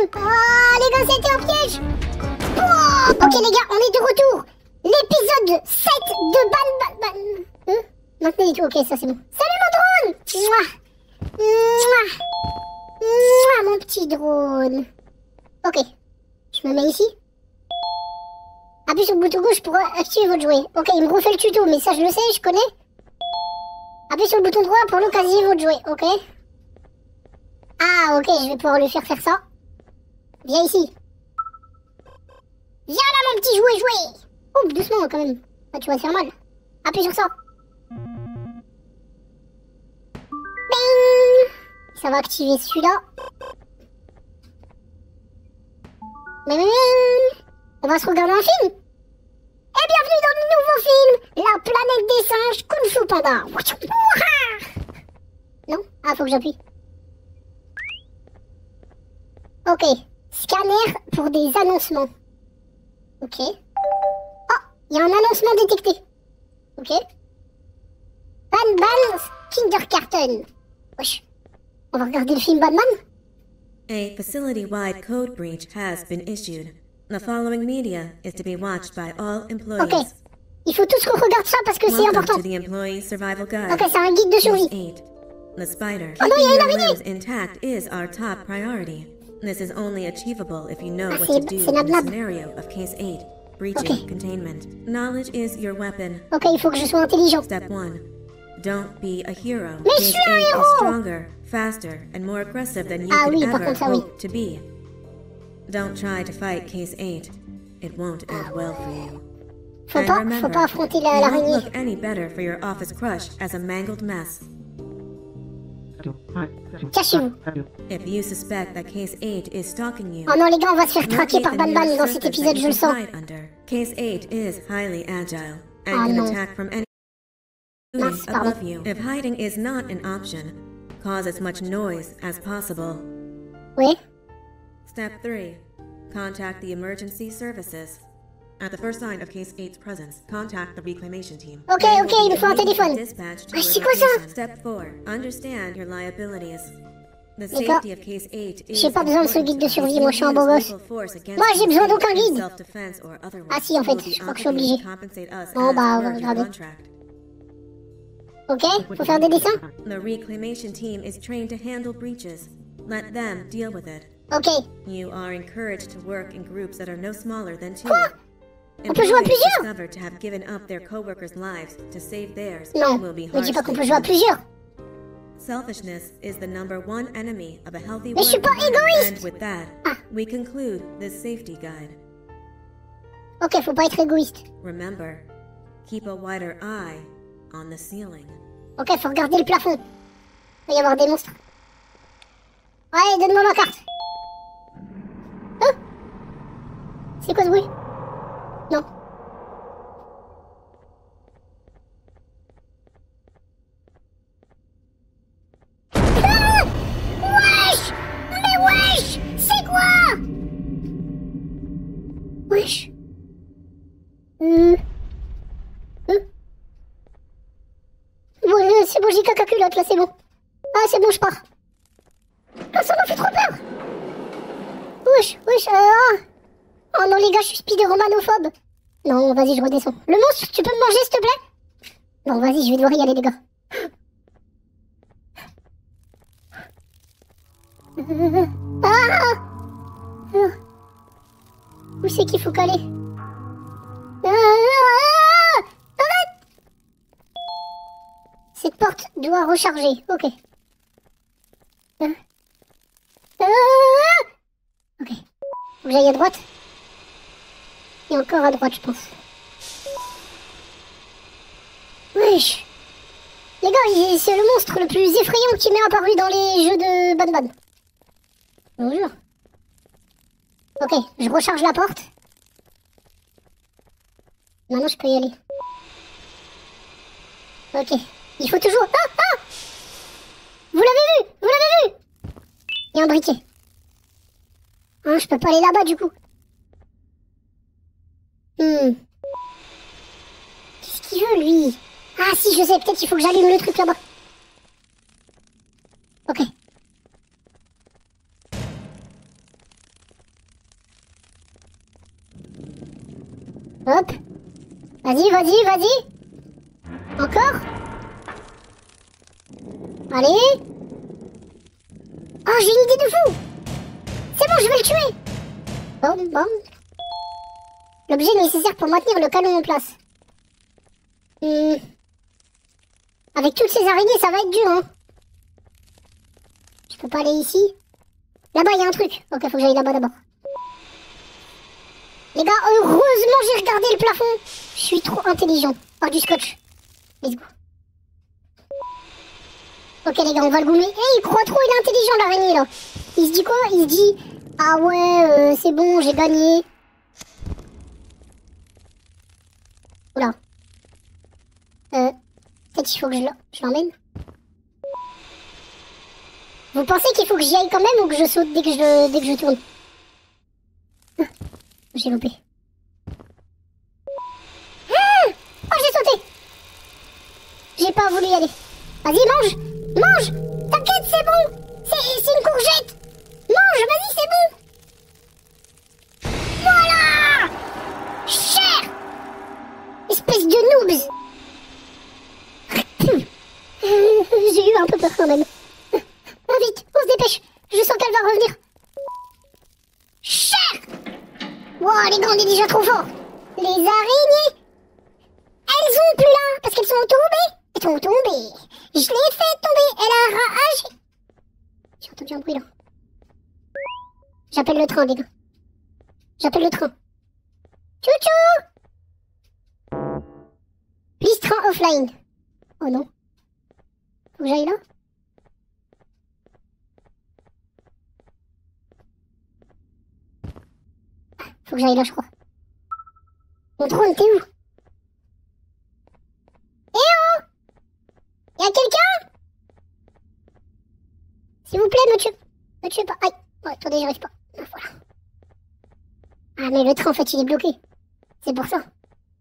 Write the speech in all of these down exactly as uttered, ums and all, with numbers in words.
Oh, les gars, c'était un piège. Oh, ok, les gars, on est de retour. L'épisode sept de Ban... Ban... Ban... Hein Maintenez les tout, ok, ça c'est bon. Salut mon drone. Mouah. Mouah. Mouah, mon petit drone. Ok, je me mets ici. Appuie sur le bouton gauche pour activer votre jouet. Ok, il me refait le tuto, mais ça je le sais, je connais. Appuie sur le bouton droit pour localiser votre jouet, ok. Ah, ok, je vais pouvoir lui faire faire ça. Viens ici. Viens là, mon petit jouet, jouet. Oh, doucement quand même. Ah, tu vas te faire mal. Appuie sur ça. Bing. Ça va activer celui-là. Bing. On va se regarder un film. Et bienvenue dans le nouveau film, La planète des singes Kung Fu Panda. Non? Ah, faut que j'appuie. Ok. Scanner pour des annoncements. Ok. Oh, il y a un annoncement détecté. Ok. Ban Ban Kindergarten. Wesh. On va regarder le film Batman. A facility-wide code breach has been issued. The following media is to be watched by all employees. Ok. Il faut tous qu'on regarde ça parce que c'est important. To the employee survival guide. Ok, c'est un guide de survie. eight. The spider. Oh non, il y a une Keeping your araignée. limbs intact is our top priority. This is only achievable if you know Ah, what c'est- to do c'est in Nab the Nab. scenario of case eight. Breaching Ok. containment. Knowledge is your weapon. Ok, il faut que je sois intelligent. Step one. Don't be a hero. Mais je Case suis un eight héros. is stronger, faster, and more aggressive than you Ah could oui, par ever contre, ça, oui. hope to be. Don't try to fight Case eight. It won't end well for you. Faut And pas, remember, faut pas affronter la- you won't l'araignée. look any better for your office crush as a mangled mess. Cachez-vous. If you suspect that Case eight is stalking you, Oh non, les gars, on va se faire traquer locate par the Ban Ban nearest dans cet surface épisode, that je you le can sens. hide under. Case eight is highly agile and Ah can non. attack from any Mince, pardon. above you. If hiding is not an option, cause as much noise as possible. Oui. Step three. Contact the emergency services. At the first sign of Case eight's presence, contact the reclamation team. Ok, They ok, will il be me faut un immediately téléphone. dispatched to Ah, your c'est quoi ça? location. Step four. Understand your liabilities. The D'accord. safety of Case eight is J'ai pas besoin de ce guide de important survie, as moi je suis un you beau use gosse. lethal force against Moi j'ai Case besoin eight d'aucun in guide. self-defense or otherwise. Ah si, en fait, You will be je crois que je suis obligated obligée. to compensate us Bon as bah, on per va your regarder. contract. Ok, faut faire des dessins. The reclamation team is trained to handle breaches. Let them deal with it. Ok. You are encouraged to work in groups that are no smaller than two. Quoi? On peut jouer à Employees plusieurs? discovered to have given up their coworkers' lives to save theirs Non, will be me dis pas qu'on peut harshly jouer à plusieurs. Selfishness is the number one enemy of a healthy Mais je suis work pas environment. égoïste. And with that, Ah. we conclude this safety guide. Ok, faut pas être égoïste. Remember, keep a wider eye on the ceiling. Ok, faut regarder le plafond. Il va y avoir des monstres. Ouais, donne-moi ma carte. Hein? C'est quoi ce bruit? Non. Ah! Wesh! Mais wesh! C'est quoi? Wesh. Euh... Hein? Ouais, c'est bon, j'ai caca culotte là, c'est bon. Ah, c'est bon, je pars. Ah, ça m'a fait trop peur. Wesh, wesh, euh, ah. Oh non, les gars, je suis spider-romanophobe. Non, vas-y, je redescends. Le monstre, tu peux me manger, s'il te plaît? Non, vas-y, je vais devoir y aller, les gars. Euh, ah! Ah. Où c'est qu'il faut caler? Ah, ah, arrête! Cette porte doit recharger, ok. Ah. Ah! Ok. Faut que j'aille à droite. Et encore à droite, je pense. Wesh. Les gars, il- c'est le monstre le plus effrayant qui m'est apparu dans les jeux de Ban Ban. Bonjour. Ok, je recharge la porte. Maintenant, je peux y aller. Ok. Il faut toujours... Ah, ah! Vous l'avez vu? Vous l'avez vu? Il y a un briquet. Hein, je peux pas aller là-bas, du coup. Hmm. Qu'est-ce qu'il veut, lui? Ah, si, je sais. Peut-être il faut que j'allume le truc là-bas. Ok. Hop. Vas-y, vas-y, vas-y. Encore. Allez. Oh, j'ai une idée de fou. C'est bon, je vais le tuer. Bon, bon. L'objet nécessaire pour maintenir le canon en place. Hmm. Avec toutes ces araignées, ça va être dur, hein. Je peux pas aller ici. Là-bas, il y a un truc. Ok, faut que j'aille là-bas d'abord. Les gars, heureusement, j'ai regardé le plafond. Je suis trop intelligent. Oh, du scotch. Let's go. Ok, les gars, on va le gommer. Eh, il croit trop, il est intelligent, l'araignée, là. Il se dit quoi? Il se dit, ah ouais, euh, c'est bon, j'ai gagné. Oula. Euh, peut-être il faut que je l'emmène. Vous pensez qu'il faut que j'y aille quand même ou que je saute dès que je, dès que je tourne? Ah, j'ai loupé. Ah, oh, j'ai sauté. J'ai pas voulu y aller. Vas-y, mange. Mange. T'inquiète, c'est bon. C'est une courgette. Mange, vas-y, c'est bon. Voilà. Cher. Espèce de noobs. J'ai eu un peu peur quand même. Ah, vite, on se dépêche. Je sens qu'elle va revenir. Cher. Wow, les gars, on est déjà trop forts. Les araignées, elles sont plus là parce qu'elles sont tombées. Elles sont tombées. Je l'ai fait tomber. Elle a ragé. J'ai entendu un bruit là. J'appelle le train, les gars. J'appelle le train. Tchou-tchou. Please train offline. Oh non. Faut que j'aille là. Faut que j'aille là, je crois. Mon drone, t'es où? Eh oh! Y'a quelqu'un? S'il vous plaît, me tuez. Me tuez pas. Aïe. Oh, attendez, j'arrive pas. Ah, voilà. Ah, mais le train, en fait, il est bloqué. C'est pour ça.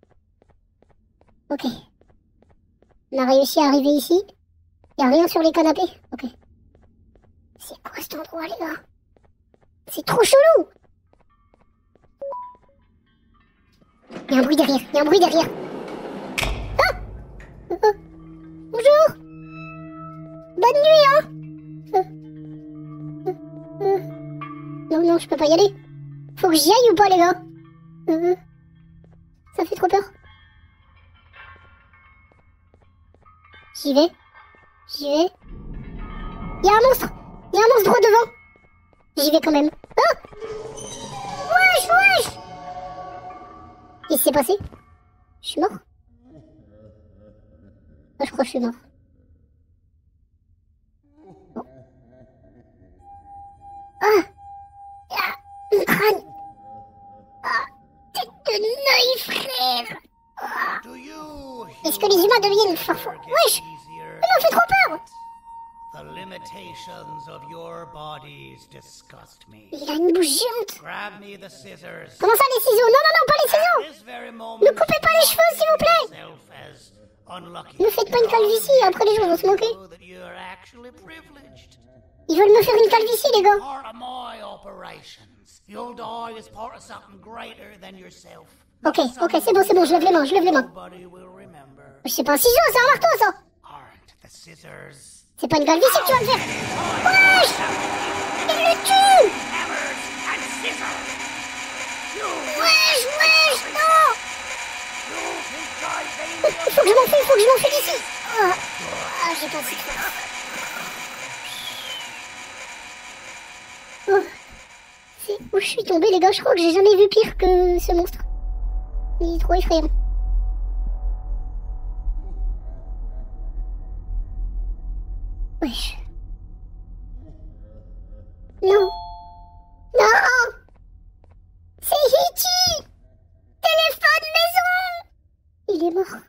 Ok. On a réussi à arriver ici. Y'a rien sur les canapés. Ok. C'est quoi cet endroit, les gars? C'est trop chelou! Il y a un bruit derrière, il y a un bruit derrière. Ah euh, euh. Bonjour. Bonne nuit, hein. euh. Euh. Euh. Non, non, je peux pas y aller. Faut que j'y aille ou pas, les gars? euh. Ça fait trop peur. J'y vais. J'y vais. Il y a un monstre. Il y a un monstre droit devant. J'y vais quand même. Ah. Wesh, wesh. Qu'est-ce qui s'est passé? Je suis mort? Oh, je crois que je suis mort. Bon. Ah! Ah! Mon crâne! Ah! Tête de Neuil, frère! Ah. Est-ce que les humains deviennent parfois... Wesh! Il m'a fait trop peur! The limitations of your bodies disgust me. Il a une bouche géante. Grab me the scissors. Comment ça, les ciseaux? Non, non, non, pas les ciseaux. Ne coupez pas les cheveux, s'il vous plaît. Ne faites pas une calvitie, après les gens vont se moquer. Ils veulent me faire une calvitie, les gars. Ok, ok, c'est bon, c'est bon, je lève les mains, je lève les mains. C'est pas un ciseau, c'est un marteau, ça. C'est pas une calvitie que tu vas me faire. Wesh! Il le tue! Wesh, wesh, non! Il faut que je m'enfuis, il faut que je m'enfuis d'ici. Ah, ah j'ai pas de oh. C'est où je suis tombée, les gars, je crois que j'ai jamais vu pire que ce monstre. Il est trop effrayant. Wesh. Non. Non. C'est Hitty. Téléphone maison. Il est mort.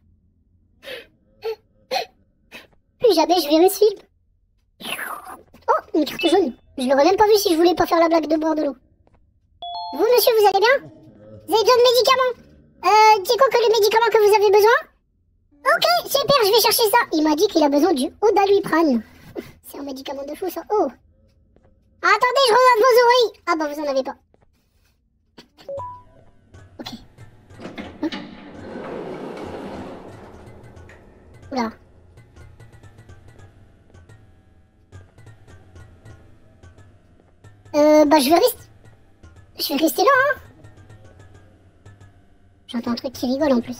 Plus jamais je verrai ce film. Oh, une carte jaune. Je l'aurais même pas vu si je voulais pas faire la blague de boire de l'eau. Vous, monsieur, vous allez bien? Vous avez besoin de médicaments? Euh, c'est quoi que le médicament que vous avez besoin? Ok, super, je vais chercher ça. Il m'a dit qu'il a besoin du Odaluprane. C'est un médicament de fou, ça. Oh. Attendez, je regarde vos oreilles. Ah bah, vous en avez pas. Ok. Hein? Oula. Euh, bah je vais rester... Je vais rester là, hein. J'entends un truc qui rigole en plus.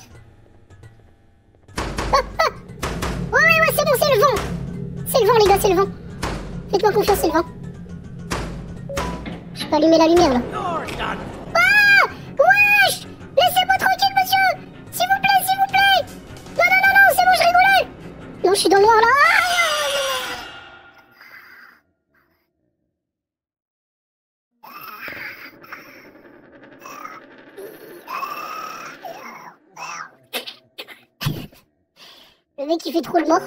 Ah, ah. Ouais, ouais, ouais, c'est bon, c'est le vent. C'est le vent, les gars, c'est le vent. Faites-moi confiance, c'est le vent. Je peux allumer la lumière, là. Ah! Wesh! Laissez-moi tranquille, monsieur! S'il vous plaît, s'il vous plaît! Non, non, non, non, c'est bon, je rigolais! Non, je suis dans le noir, là. Le mec, il fait trop le mort.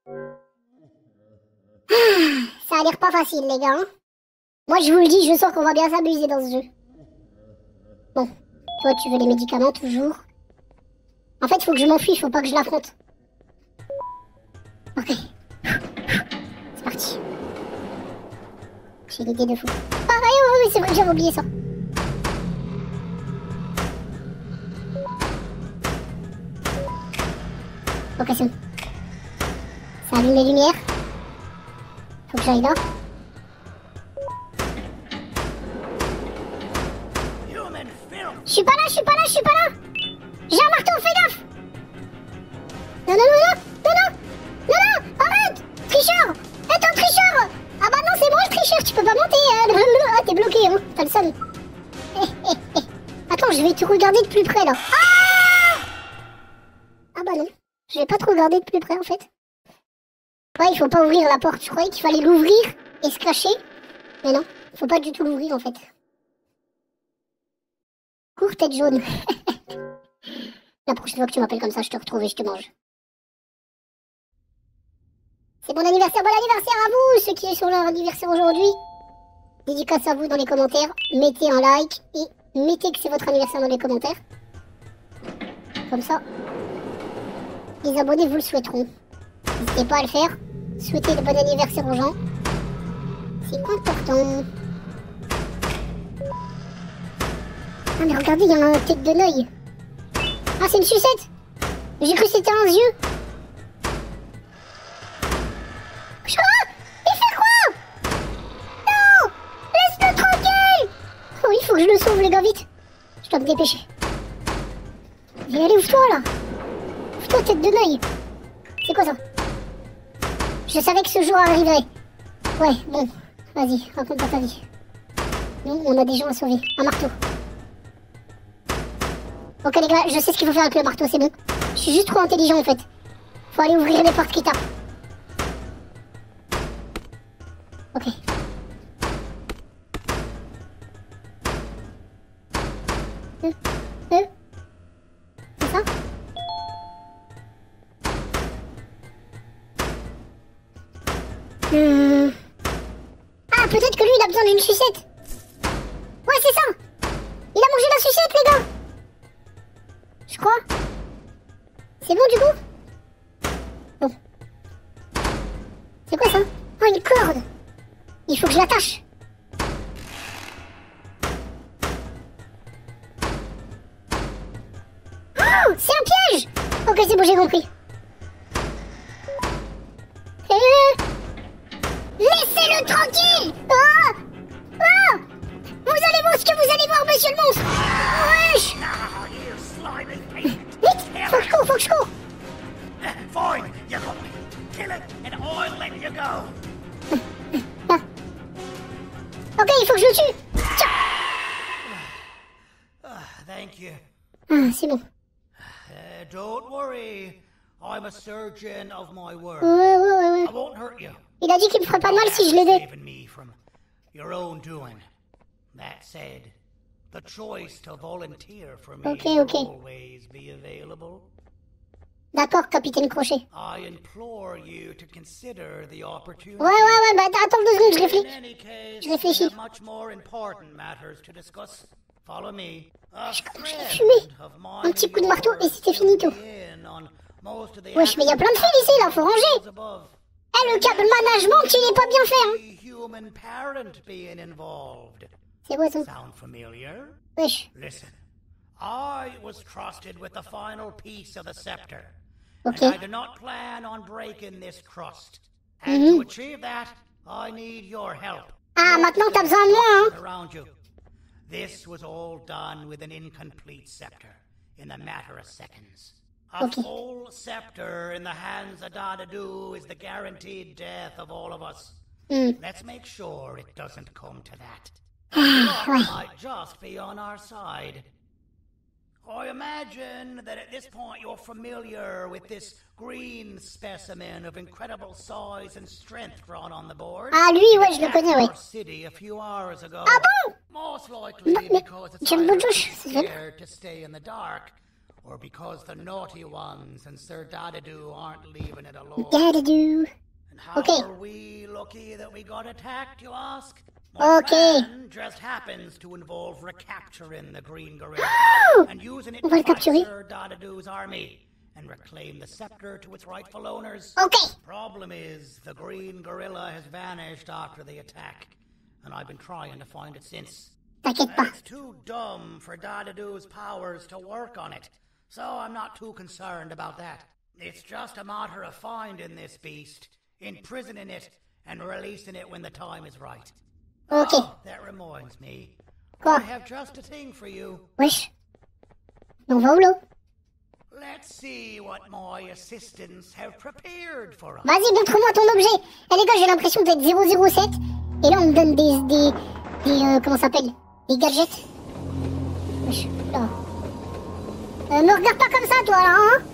Ça a l'air pas facile, les gars. Hein. Moi, je vous le dis, je sens qu'on va bien s'amuser dans ce jeu. Bon, toi, tu veux les médicaments, toujours. En fait, il faut que je m'enfuis, il faut pas que je l'affronte. Ok. C'est parti. J'ai l'idée de fou. Ah, oui, oui, oui, c'est vrai que j'avais oublié ça. Ok, c'est bon. Ça allume les lumières. Faut que j'aille là. Je suis pas là, je suis pas là, je suis pas là. J'ai un marteau, fais gaffe. Non, non, non, non, non, non, non, non, arrête. Tricheur. Attends, tricheur. Ah bah non, c'est moi le tricheur, tu peux pas monter. Hein. Ah, t'es bloqué, hein. T'as le seum. Eh, eh, eh. Attends, je vais te regarder de plus près, là. Ah, ah bah non. Je vais pas te regarder de plus près, en fait. Ouais, il faut pas ouvrir la porte. Je croyais qu'il fallait l'ouvrir et se cacher. Mais non, faut pas du tout l'ouvrir, en fait. Cours, tête jaune. La prochaine fois que tu m'appelles comme ça, je te retrouve et je te mange. C'est bon anniversaire, bon anniversaire à vous, ceux qui sont leur anniversaire aujourd'hui. Dédicace à vous dans les commentaires. Mettez un like et mettez que c'est votre anniversaire dans les commentaires. Comme ça, les abonnés vous le souhaiteront. N'hésitez pas à le faire. Souhaitez le bon anniversaire aux gens. C'est important. Ah mais regardez, il y a un tête de l'œil. Ah, c'est une sucette. J'ai cru que c'était un yeux. Ah, il fait quoi? Non, laisse-le tranquille. Oh, il faut que je le sauve, les gars, vite. Je dois me dépêcher. Viens, allez, ouvre-toi, là. Ouvre-toi, tête de l'œil. C'est quoi ça? Je savais que ce jour arriverait. Ouais, bon, vas-y, raconte-moi ta vie. Nous, on a des gens à sauver. Un marteau. Ok les gars, je sais ce qu'il faut faire avec le marteau, c'est bon. Je suis juste trop intelligent en fait. Faut aller ouvrir les portes qui tapent. Ok. Euh, euh. C'est ça? Hmm. Ah, peut-être que lui il a besoin d'une sucette. Ouais, c'est ça. Il a mangé la sucette les gars. Je crois. C'est bon du coup? Bon. C'est quoi ça? Oh, une corde. Il faut que je l'attache. Oh, c'est un piège. Ok, c'est bon, j'ai compris. Euh... Laissez-le tranquille. Oh, oh. Vous allez voir ce que vous allez voir, monsieur le monstre. Wesh. Vite, faut que je cours, faut que je cours. Fine, you got me. Kill it and I'll let you go. Ah. Ok, il faut que je le tue. Tiens. Uh, thank you. Ah, c'est bon. Uh, don't worry. I'm a surgeon of my word. Ouais, ouais, ouais, ouais. I won't hurt you. Il a dit qu'il me ferait pas mal si je l'aidais. Saving me from your own doing. That said, the choice to volunteer for me Okay, will okay. always be available. D'accord, capitaine Crochet. I implore you to consider the opportunity. Ouais, ouais, ouais, bah attends deux secondes, je In réfléchis. any case, Je réfléchis. we have much more important matters to discuss. Follow me. A Je l'ai friend fumé. of Un mine petit coup de marteau et c'était finito. in on most of the Wesh, mais y a plein de fils ici, là, faut ranger. above. Eh, le câble management, il est pas bien fait, hein. Human parent being involved. C'est quoi ça? Sound familiar? Wesh. Listen, I was trusted with the final piece of the scepter, Ok. And I do not plan on breaking this crust. And Mhm. to achieve that, I need your help. Ah, Look maintenant at t'as the besoin de moi, hein. destruction around you. This was all done with an incomplete scepter in a matter of seconds. A Okay. full scepter in the hands of Dadadoo is the guaranteed death of all of us. Hmm. Let's make sure it doesn't come to that. Ah, Luck ouais. might just be on our side. I imagine that at this point you're familiar with this green specimen of incredible size and strength drawn on the board. Ah, lui, ouais, je le connais, ouais. Our city a few hours ago. Ah bon? Most likely Mais- mais because it's j'aime either beaucoup, too c'est vrai. scared to stay in the dark, or because the naughty ones and Sir Dadadoo aren't leaving it alone. Dadadoo. And how Okay. are we lucky that we got attacked, you ask? My Okay. plan just happens to involve recapturing the Green Gorilla and using it On va to le fight capturer. Sir Dadadoo's army and reclaim the scepter to its rightful owners. Ok. Problem is, the Green Gorilla has vanished after the attack, and I've been trying to find it since. T'inquiète And pas. it's too dumb for Dadadoo's powers to work on it, so I'm not too concerned about that. It's just a matter of finding this beast, imprisoning it, and releasing it when the time is right. Ok. Oh, that reminds me. Quoi? I have just a thing for you. Wesh. On va où là? Let's see what my assistants have prepared for us. Vas-y, montre-moi ton objet. Eh les gars, j'ai l'impression d'être zéro zéro sept. Et là, on me donne des... des... des euh, comment ça s'appelle? Des gadgets. Wesh, là. Euh, me regarde pas comme ça, toi, là, hein?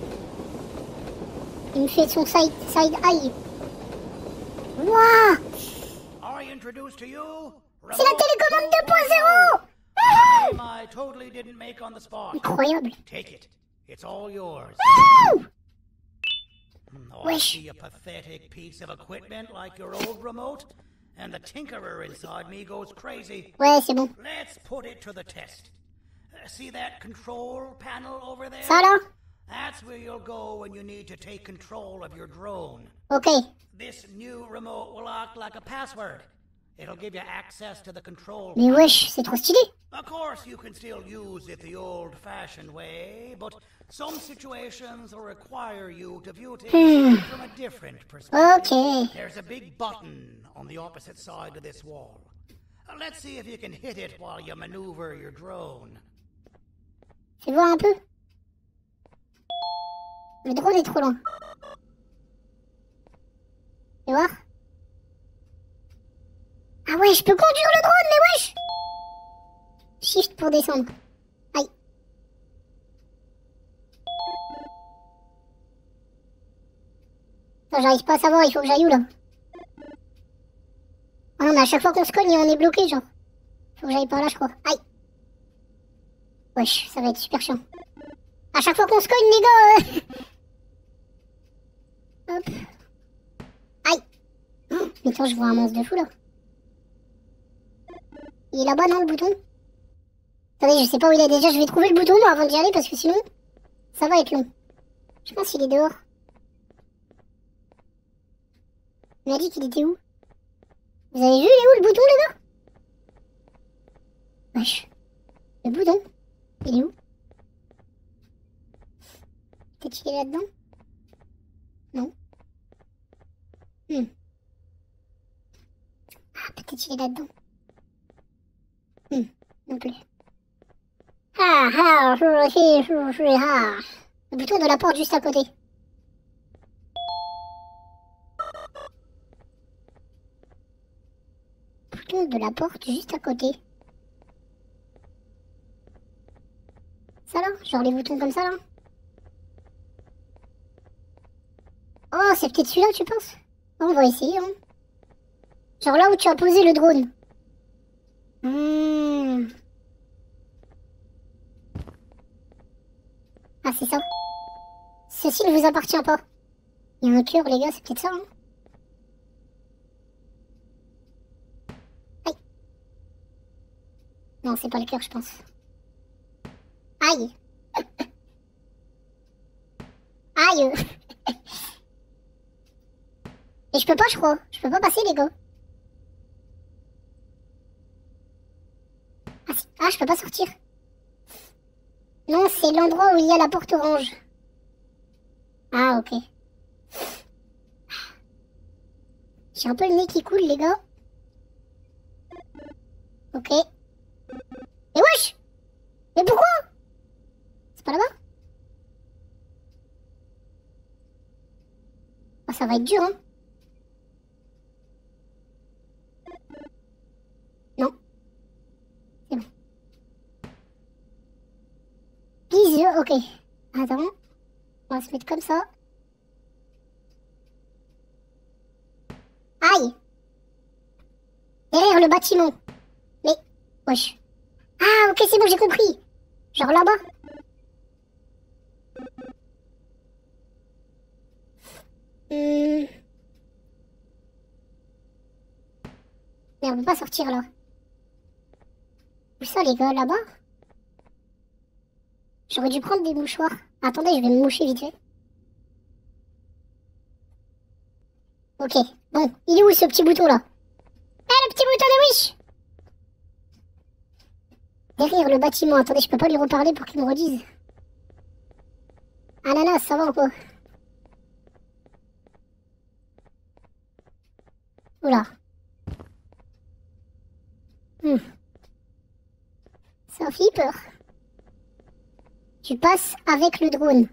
Il me fait son side, side eye. Wouah! I introduce to you. C'est la télécommande deux point zéro! Game I totally didn't make on the spot. Incroyable. Take it. It's all yours. Wouh! Oh, I Wesh. see a pathetic piece of equipment like your old remote, and the tinkerer inside me goes crazy. Ouais, c'est bon. Let's put it to the test. Uh, see that control panel over there? Ça, là? That's where you'll go when you need to take control of your drone. Ok. This new remote will act like a password. It'll give you access to the control. Mais wesh, c'est trop stylé. Of course, you can still use it the old-fashioned way, but some situations will require you to view things from a different perspective. Ok. There's a big button on the opposite side of this wall. Uh, Let's see if you can hit it while you maneuver your drone. Fais voir un peu. Le drone est trop loin. Fais voir. Ah ouais, je peux conduire le drone, mais wesh! Shift pour descendre. Aïe. Attends, j'arrive pas à savoir, il faut que j'aille où là? Ah non, mais à chaque fois qu'on se cogne, on est bloqué, genre. Faut que j'aille par là, je crois. Aïe. Wesh, ça va être super chiant. À chaque fois qu'on se cogne, les gars. euh. Hop. Aïe. Oh, mais attends, je vois un monstre de fou là. Il est là-bas, non, le bouton? Attendez, je sais pas où il est déjà. Je vais trouver le bouton moi, avant d'y aller parce que sinon, ça va être long. Je pense qu'il est dehors. Il m'a dit qu'il était où? Vous avez vu, il est où le bouton, les gars? Wesh. Le bouton? Il est où? Peut-être qu'il est là-dedans? Non. Hmm. Ah, peut-être qu'il est là-dedans. Hmm. Non plus. Ah, ah, je suis, je suis, ah. Le bouton de la porte juste à côté. Bouton de la porte juste à côté. Ça là? Genre les boutons comme ça là? Oh, c'est peut-être celui-là, tu penses? On va essayer, hein. Genre là où tu as posé le drone. Hmm. Ah, c'est ça. Ceci ne vous appartient pas. Il y a un cœur, les gars, c'est peut-être ça, hein. Aïe. Non, c'est pas le cœur, je pense. Aïe. Aïe. Et je peux pas, je crois. Je peux pas passer, les gars. Ah, si. Ah, je peux pas sortir. Non, c'est l'endroit où il y a la porte orange. Ah, ok. J'ai un peu le nez qui coule, les gars. Ok. Mais wesh! Mais pourquoi? C'est pas là-bas? Oh, ça va être dur, hein. Non. C'est bon. Please, ok. Attends. On va se mettre comme ça. Aïe! Derrière le bâtiment. Mais, wesh. Ah, ok, c'est bon, j'ai compris. Genre là-bas. Hmm. Mais on peut pas sortir là. Où ça, les gars, là-bas? J'aurais dû prendre des mouchoirs. Attendez, je vais me moucher vite fait. Ok, bon, il est où ce petit bouton là? Ah, le petit bouton de Wish! Derrière le bâtiment, attendez, je peux pas lui reparler pour qu'il me redise. Ananas, ça va ou quoi? Oula. Hmm. Ça fait peur. Tu passes avec le drone.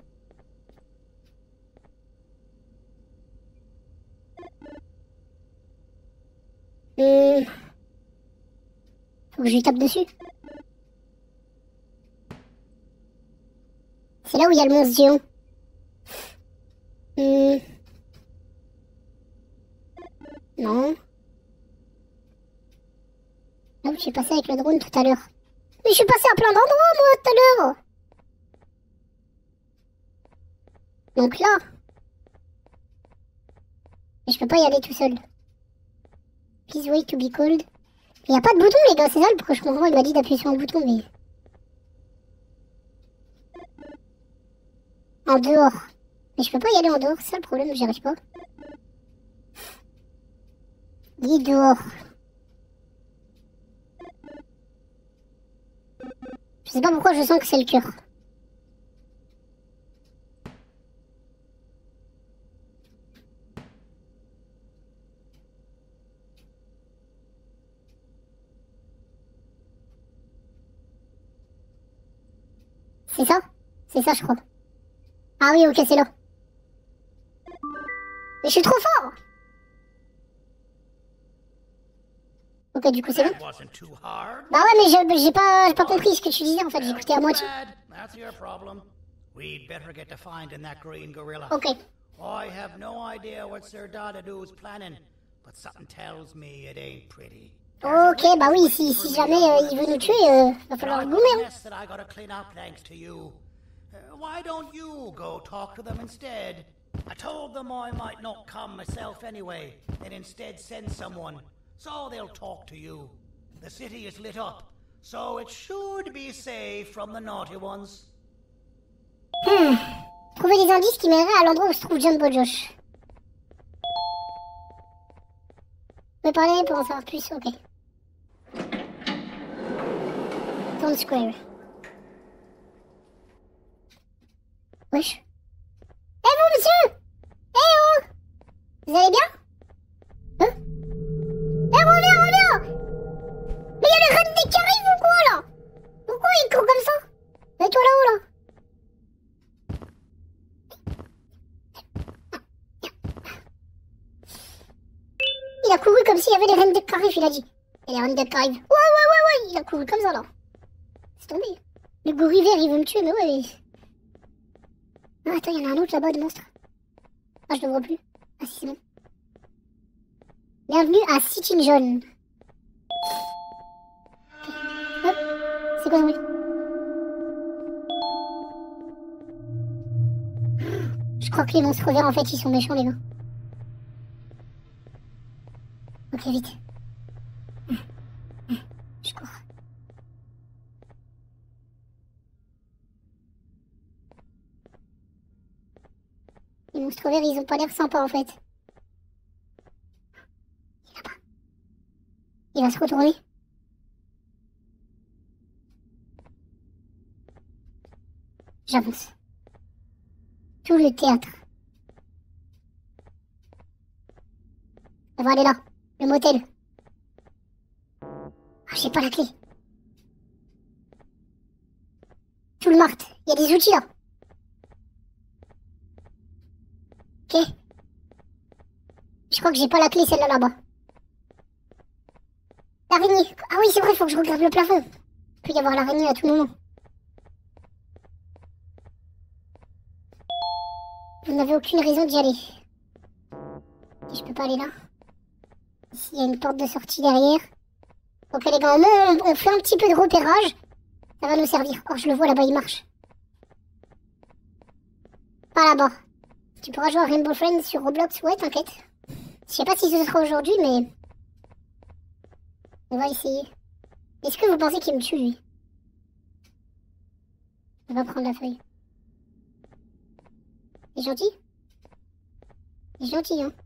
Hmm. Faut que je lui tape dessus. C'est là où il y a le monstre géant. Hmm. Non. Là où je suis passé avec le drone tout à l'heure. Mais je suis passé à plein d'endroits moi tout à l'heure. Donc là. Mais je peux pas y aller tout seul. Please wait to be called. Il y a pas de bouton les gars, c'est ça le pourquoi je comprends. Il m'a dit d'appuyer sur un bouton mais... En dehors. Mais je peux pas y aller en dehors, c'est ça le problème, j'y arrive pas. Dis dehors. Je sais pas pourquoi je sens que c'est le cœur. C'est ça? C'est ça je crois. Ah oui, ok, c'est là. Mais je suis trop fort! Ok, du coup c'est bon. Bah ouais, mais j'ai j'ai pas, j'ai pas compris ce que tu disais en fait, j'écoutais à moitié. Ok. I have no idea what Sir Dadadu's planning, but something tells me it ain't pretty. Ok, bah oui, si, si jamais euh, il veut nous tuer, euh, va falloir le gommer. Hein. Why don't you go talk to them instead? I told them I might not come myself anyway, and instead send someone, so they'll talk to you. The city is lit up, so it should be safe from the naughty ones. Hmm. Trouver des indices qui mèneraient à l'endroit où se trouve Jumbo Josh. Vous pouvez parler pour en savoir plus, ok. Town Square. Wesh. Eh vous, monsieur! Eh oh! Vous allez bien? Hein? Eh, reviens, reviens! Mais y'a le redneck qui arrive ou quoi, là? Pourquoi il court comme ça? Mets-toi là-haut, là. Il a couru comme s'il y avait des rednecks qui arrivent, il a dit. Et les rednecks qui arrivent. Ouais, ouais, ouais, ouais, il a couru comme ça, là. C'est tombé. Le gorille vert, il veut me tuer, mais ouais. Ah, attends, il y en a un autre là-bas, de monstre. Ah, je le vois plus. Ah, si, c'est bon. Bienvenue à Sitting John. Okay. Hop. C'est quoi ce bruit? Je crois que les monstres verts, en fait, ils sont méchants, les gars. Ok, vite. Je cours. Les monstres verts, ils ont pas l'air sympas en fait. Il est là-bas. Il va se retourner. J'avance. Tout le théâtre Ça va aller là. Le motel. Ah, j'ai pas la clé. Tout le marte. Il y a des outils là. Ok. Je crois que j'ai pas la clé celle-là là-bas. L'araignée. Ah oui, c'est vrai, faut que je regarde le plafond. Il peut y avoir l'araignée à tout moment. Vous n'avez aucune raison d'y aller. Et je peux pas aller là. Ici, il y a une porte de sortie derrière. Ok les gars, on, on fait un petit peu de repérage. Ça va nous servir. Oh, je le vois là-bas, il marche. Pas là-bas. Tu pourras jouer à Rainbow Friends sur Roblox? Ouais, t'inquiète. Je sais pas si ce sera aujourd'hui, mais... on va essayer. Est-ce que vous pensez qu'il me tue, lui? On va prendre la feuille. Il est gentil? Il est gentil, hein?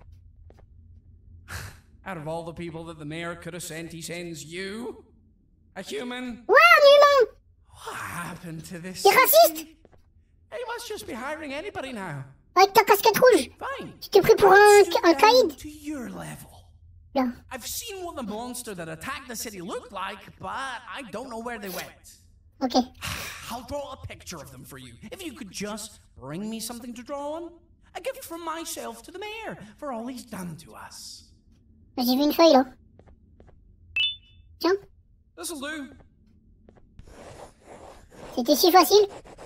Out of all the people that the mayor could have sent, he sends you? A human? Ouais, un humain! What happened to this? Il est raciste! He must just be hiring anybody now. Avec ta casquette rouge! Fine. Tu t'es pris pour un, un caïd? To your level. Là. I've seen what the monster that attacked the city looked like, but I don't know where they went. Ok. I'll draw a picture of them for you. If you could just bring me something to draw on. A gift from myself to the mayor for all he's done to us. J'ai vu une feuille là. Tiens. This'll do. C'était si facile.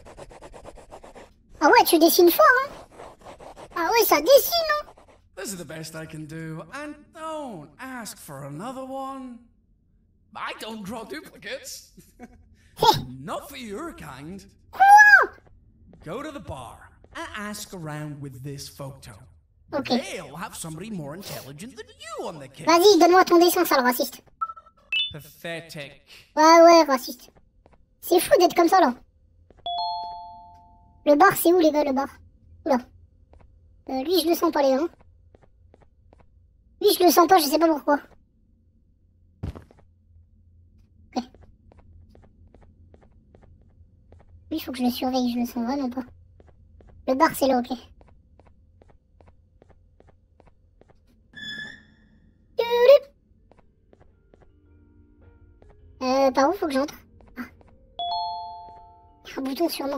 Ah ouais, tu dessines fort, hein? Ah ouais, ça dessine, hein? This is the best I can do, and don't ask for another one. I don't draw duplicates. Not for your kind. Quoi? Go to the bar and ask around with this photo. Ok. They'll have somebody more intelligent than you on the case. Vas-y, donne-moi ton dessin, sale raciste. Pathetic. Ouais, ouais, raciste. C'est fou d'être comme ça, là. Le bar, c'est où, les gars, le bar? Oula. Euh, lui, je le sens pas, les gars. Lui, je le sens pas, je sais pas pourquoi. Ok. Lui, il faut que je le surveille, je le sens vraiment pas. Le bar, c'est là, ok. Euh, par où faut que j'entre? Ah. Un bouton sûrement.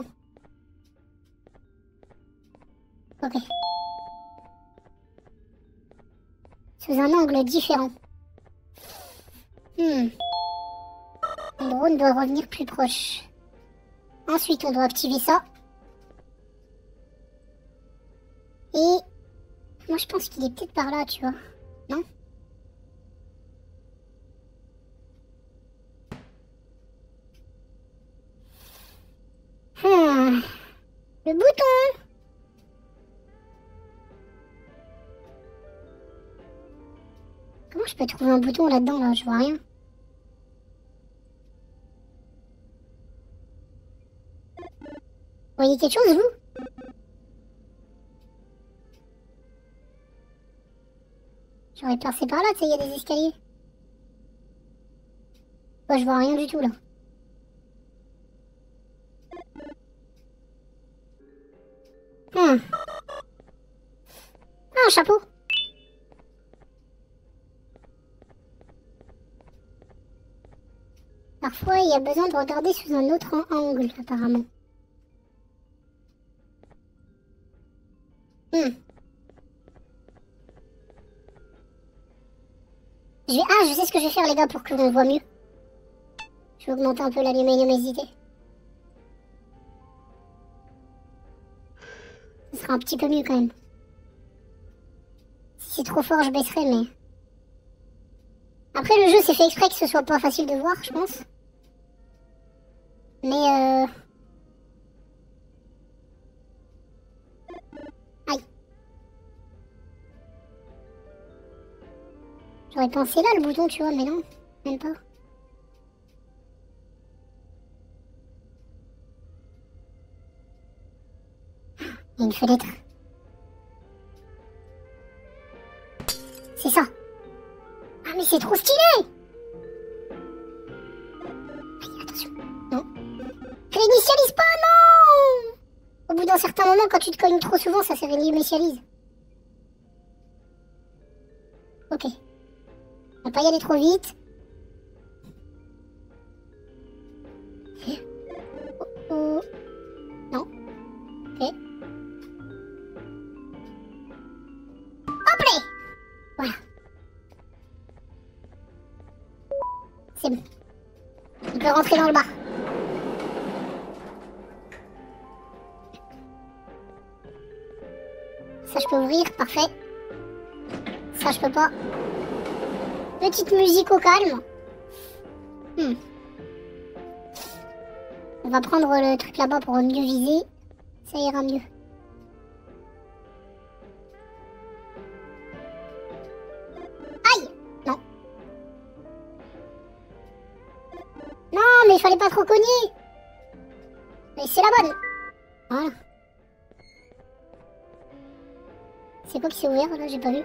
Ok. Sous un angle différent. Hmm. Le drone doit revenir plus proche. Ensuite, on doit activer ça. Et... moi, je pense qu'il est peut-être par là, tu vois. Non? Hmm. Le bouton. Comment je peux trouver un bouton là-dedans, là? Je vois rien. Vous voyez quelque chose, vous? J'aurais passé par là, tu sais, il y a des escaliers. Moi, je vois rien du tout, là. Hmm. Ah, un chapeau. Parfois, il y a besoin de regarder sous un autre angle, apparemment. Hmm. Je vais... Ah, je sais ce que je vais faire, les gars, pour que l'on voit mieux. Je vais augmenter un peu la luminosité. Ce sera un petit peu mieux, quand même. Si c'est trop fort, je baisserai, mais... Après, le jeu, c'est fait exprès que ce soit pas facile de voir, je pense. Mais, euh... aïe. J'aurais pensé là, le bouton, tu vois, mais non. Même pas. Il y a une fenêtre. C'est ça. Ah, mais c'est trop stylé! Aïe, attention. Non. Réinitialise pas, non! Au bout d'un certain moment, quand tu te cognes trop souvent, ça se réinitialise. Ok. On va pas y aller trop vite. Oh, oh. Non. Ok. Hop là. Voilà. C'est bon. On peut rentrer dans le bar. Ça je peux ouvrir, parfait. Ça je peux pas. Petite musique au calme. Hmm. On va prendre le truc là-bas pour mieux viser. Ça ira mieux. Aïe! Non. Non, mais il fallait pas trop cogner. Mais c'est la bonne. Voilà. C'est quoi qui s'est ouvert là? J'ai pas vu.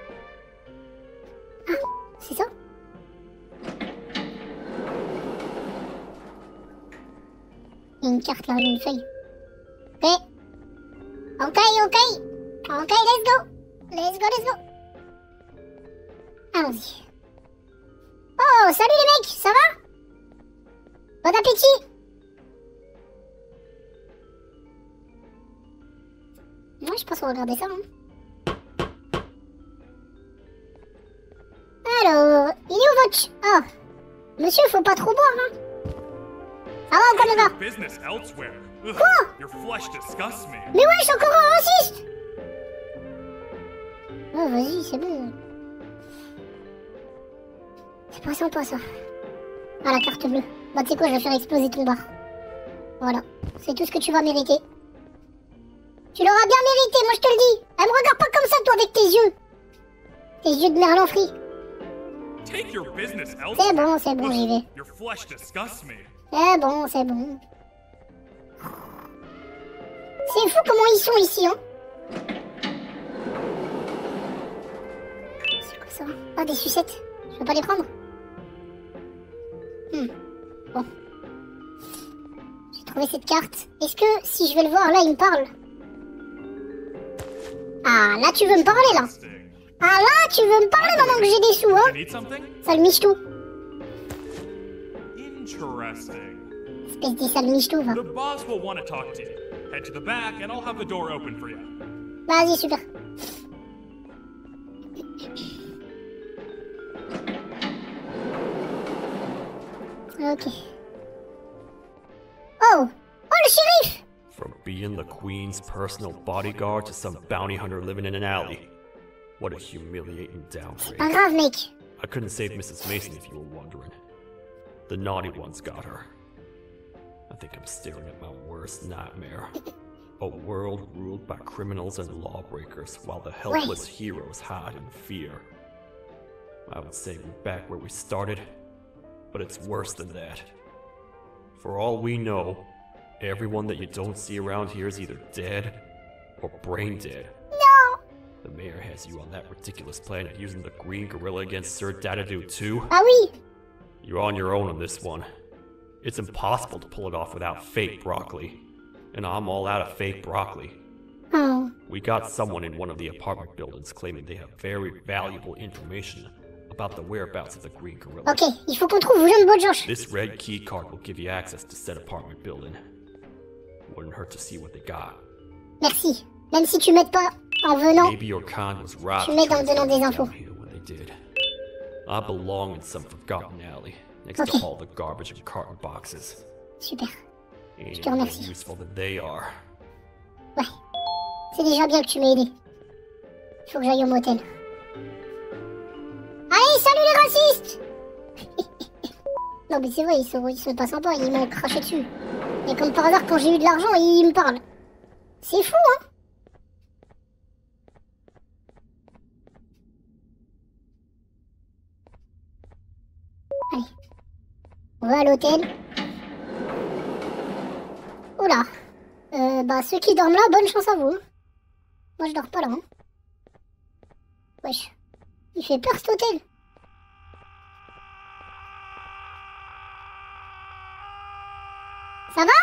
Ah, c'est ça? Il y a une carte là, une feuille. Ok. Ok, ok. Ok, let's go. Let's go, let's go. Allons-y. Oh, salut les mecs, ça va? Bon appétit. Moi, je pense qu'on va regarder ça. Hein. Alors, il est où votre... Oh. Monsieur, faut pas trop boire, hein. Ça va ou quoi, les gars? Business elsewhere. Ugh, Quoi? your flesh disgusts me. Mais ouais, je suis encore un raciste. Oh, vas-y, c'est bon. C'est pas sympa, ça. Ah, la carte bleue. Bah, tu sais quoi, je vais faire exploser ton bar. Voilà. C'est tout ce que tu vas mériter. Tu l'auras bien mérité, moi je te le dis. Elle me regarde pas comme ça, toi, avec tes yeux. Tes yeux de merlan frit. Take your business C'est elsewhere. bon, c'est bon, j'y vais. Your flesh disgusts me. C'est bon, c'est bon. C'est fou comment ils sont ici, hein. C'est quoi ça? Ah, des sucettes. Je peux pas les prendre? Hmm. Bon. J'ai trouvé cette carte. Est-ce que, si je vais le voir, là, il me parle? Ah, là, tu veux me parler, là. Ah, là, tu veux me parler maintenant que j'ai des sous, You hein. need something? Sale michtou. Interesting. Espèce de sale michtou, va. The boss will want to talk to you. Head to the back and I'll have the door open for you. Vas-y, super. Ok. Oh! Oh, le shérif! From being the Queen's personal bodyguard to some bounty hunter living in an alley. What a humiliating Pas downgrade. grave, mec. I couldn't save Missus Mason if you were wondering. The naughty ones got her. I think I'm staring at my worst nightmare. A world ruled by criminals and lawbreakers while the helpless heroes hide in fear. I would say we're back where we started, but it's worse than that. For all we know, everyone that you don't see around here is either dead or brain dead. Non! The mayor has you on that ridiculous planet using the green gorilla against Sir Dadadoo too? Ah oui! You're on your own on this one. It's impossible to pull it off without fake broccoli. And I'm all out of fake broccoli. Oh. We got someone in one of the apartment buildings claiming they have very valuable information about the whereabouts of the green gorilla. Ok, il faut qu'on trouve Jean Bourgeois. This red key card will give you access to said apartment building. Wouldn't hurt to see what they got. Merci. Même si tu m'aides pas en venant. Maybe your kind was right. Tu m'aides en donnant des infos. When they did. I belong in some forgotten alley next Okay. to all the garbage and carton boxes. Super. Ain't te any more remercie. useful than they are. Ouais. C'est déjà bien que tu m'aies aidé. Il faut que j'aille au motel. Allez, salut les racistes! Non mais c'est vrai, ils sont, ils sont pas sympas, ils m'ont craché dessus. Et comme par hasard, quand j'ai eu de l'argent, ils me parlent. C'est fou, hein? Allez. On va à l'hôtel. Oula. Euh, bah ceux qui dorment là, bonne chance à vous. Hein. Moi je dors pas là. Hein. Wesh. Il fait peur cet hôtel. Ça va?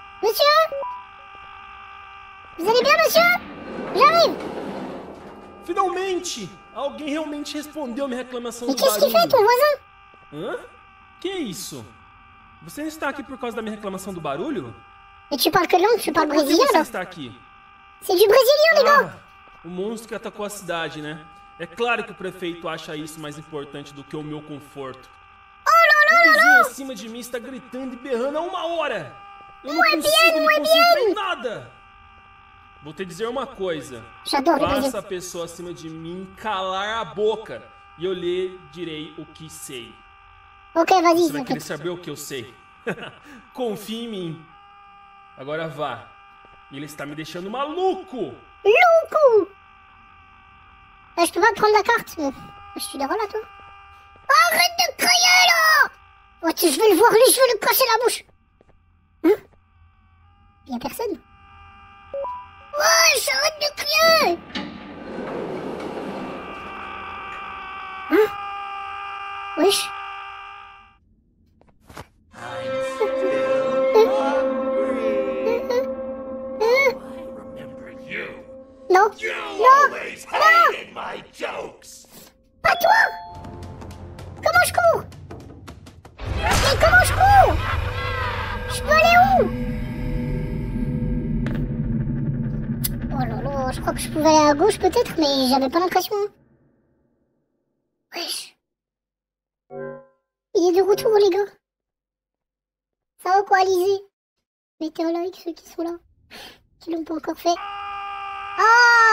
Monsieur? Vous allez bien, monsieur? J'arrive. finalmente! Alguém realmente respondeu a minha reclamação Mais do qu'est-ce qu'il fait, barulho. ton voisin? Hã? Que isso? Você não está aqui por causa da minha reclamação do barulho? Mais tu parles que langue, tu parles Por que brésilien, você là. está aqui? C'est du brésilien, les gars. Ah, o monstro que atacou a cidade, né? É claro que o prefeito acha isso mais importante do que o meu conforto. O vizinho acima de mim está gritando e berrando há uma hora. Eu não consigo me concentrar em nada. Vou te dizer uma coisa. J'adore les Faça brésiliens. a pessoa acima de mim calar a boca e eu lhe direi o que sei. Ok, vas-y, Você vai en querer fait. saber o que eu sei. Confie em mim. Agora vá. Ele está me deixando maluco. Louco. Euh, je peux pas te prendre la carte, mais... Je suis derrière là, toi. Arrête de crier, là. Oh, tu- je vais le voir, lui, je vais lui casser la bouche. Hein? Y'a personne. Ouais, j'arrête de crier. Hein? Wesh. Non. Non. Pas toi. Comment je cours? Mais comment je cours? Je peux aller où? Oh là là, je crois que je pouvais aller à gauche peut-être, mais j'avais pas l'impression. Wesh. Il est de retour, les gars. Ça va quoi, Alizé? Mettez un like ceux qui sont là, qui l'ont pas encore fait. Ah!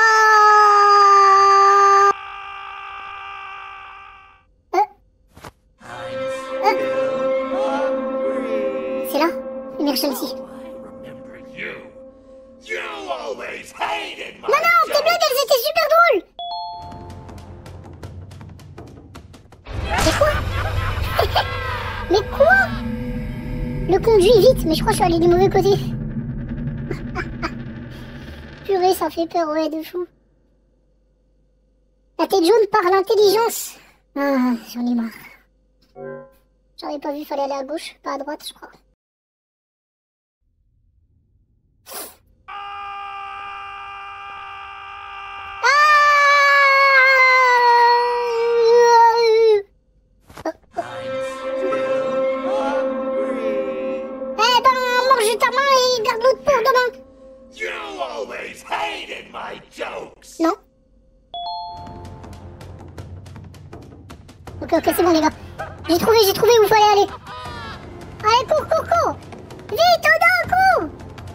Euh. Euh. C'est là, Emergency. Non, non, tes blagues, elles étaient super drôles. Mais quoi? Mais quoi? Le conduit vite, mais je crois que je suis allé du mauvais côté. Purée, ça fait peur, ouais, de fou. La tête jaune par l'intelligence. Ah, j'en ai marre. J'avais pas vu, fallait aller à gauche, pas à droite, je crois. Eh ben, mange ta main et garde l'autre pour demain. Non. Ok, ok, c'est bon, les gars. J'ai trouvé, j'ai trouvé où il fallait aller. Allez, cours, cours, cours. Vite, Oda, cours.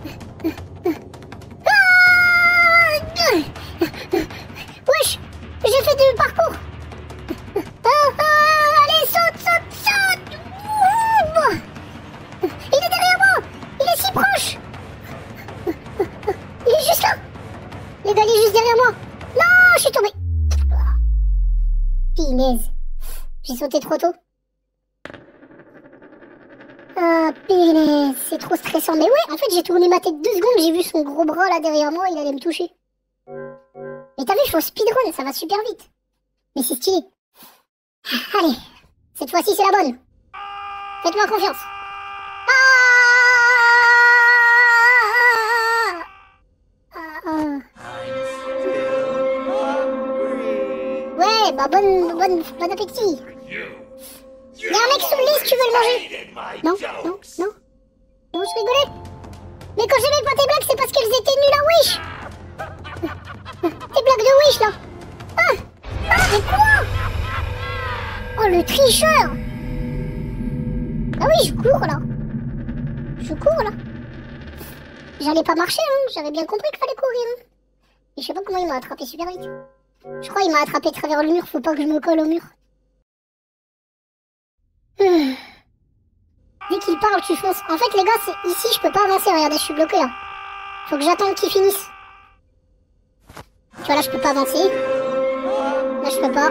Ah. Wesh, j'ai fait du parcours. Ah, ah, allez, saute, saute, saute. Ouh. Il est derrière moi. Il est si proche. Il est juste là. Les gars, il est juste derrière moi. Non, je suis tombé. Pinaise. J'ai sauté trop tôt. Ah, pinaise. C'est trop stressant. Mais ouais, en fait, j'ai tourné ma tête deux secondes. J'ai vu son gros bras là derrière moi. Il allait me toucher. Mais t'as vu, je fais au speedrun. Ça va super vite. Mais c'est stylé. Allez. Cette fois-ci, c'est la bonne. Faites-moi confiance. Ah, ah. Ouais, bah bonne, bonne, bon appétit. Y'a un mec sous le lit si tu veux le manger. Non, non, non. Non, je rigolais. Mais quand j'aimais pas tes blagues, c'est parce qu'elles étaient nulles à Wish. Tes blagues de Wish, là. Ah, ah, mais quoi? Oh, le tricheur. Ah oui, je cours, là. Je cours, là. J'allais pas marcher, hein. J'avais bien compris qu'il fallait courir, hein. Et je sais pas comment il m'a attrapé super vite. Je crois qu'il m'a attrapé à travers le mur. Faut pas que je me colle au mur. Hum. Dès qu'il parle, tu fonces. En fait, les gars, c'est ici, je peux pas avancer. Regardez, je suis bloqué, là. Faut que j'attende qu'il finisse. Tu vois, là, je peux pas avancer. Là, je peux pas.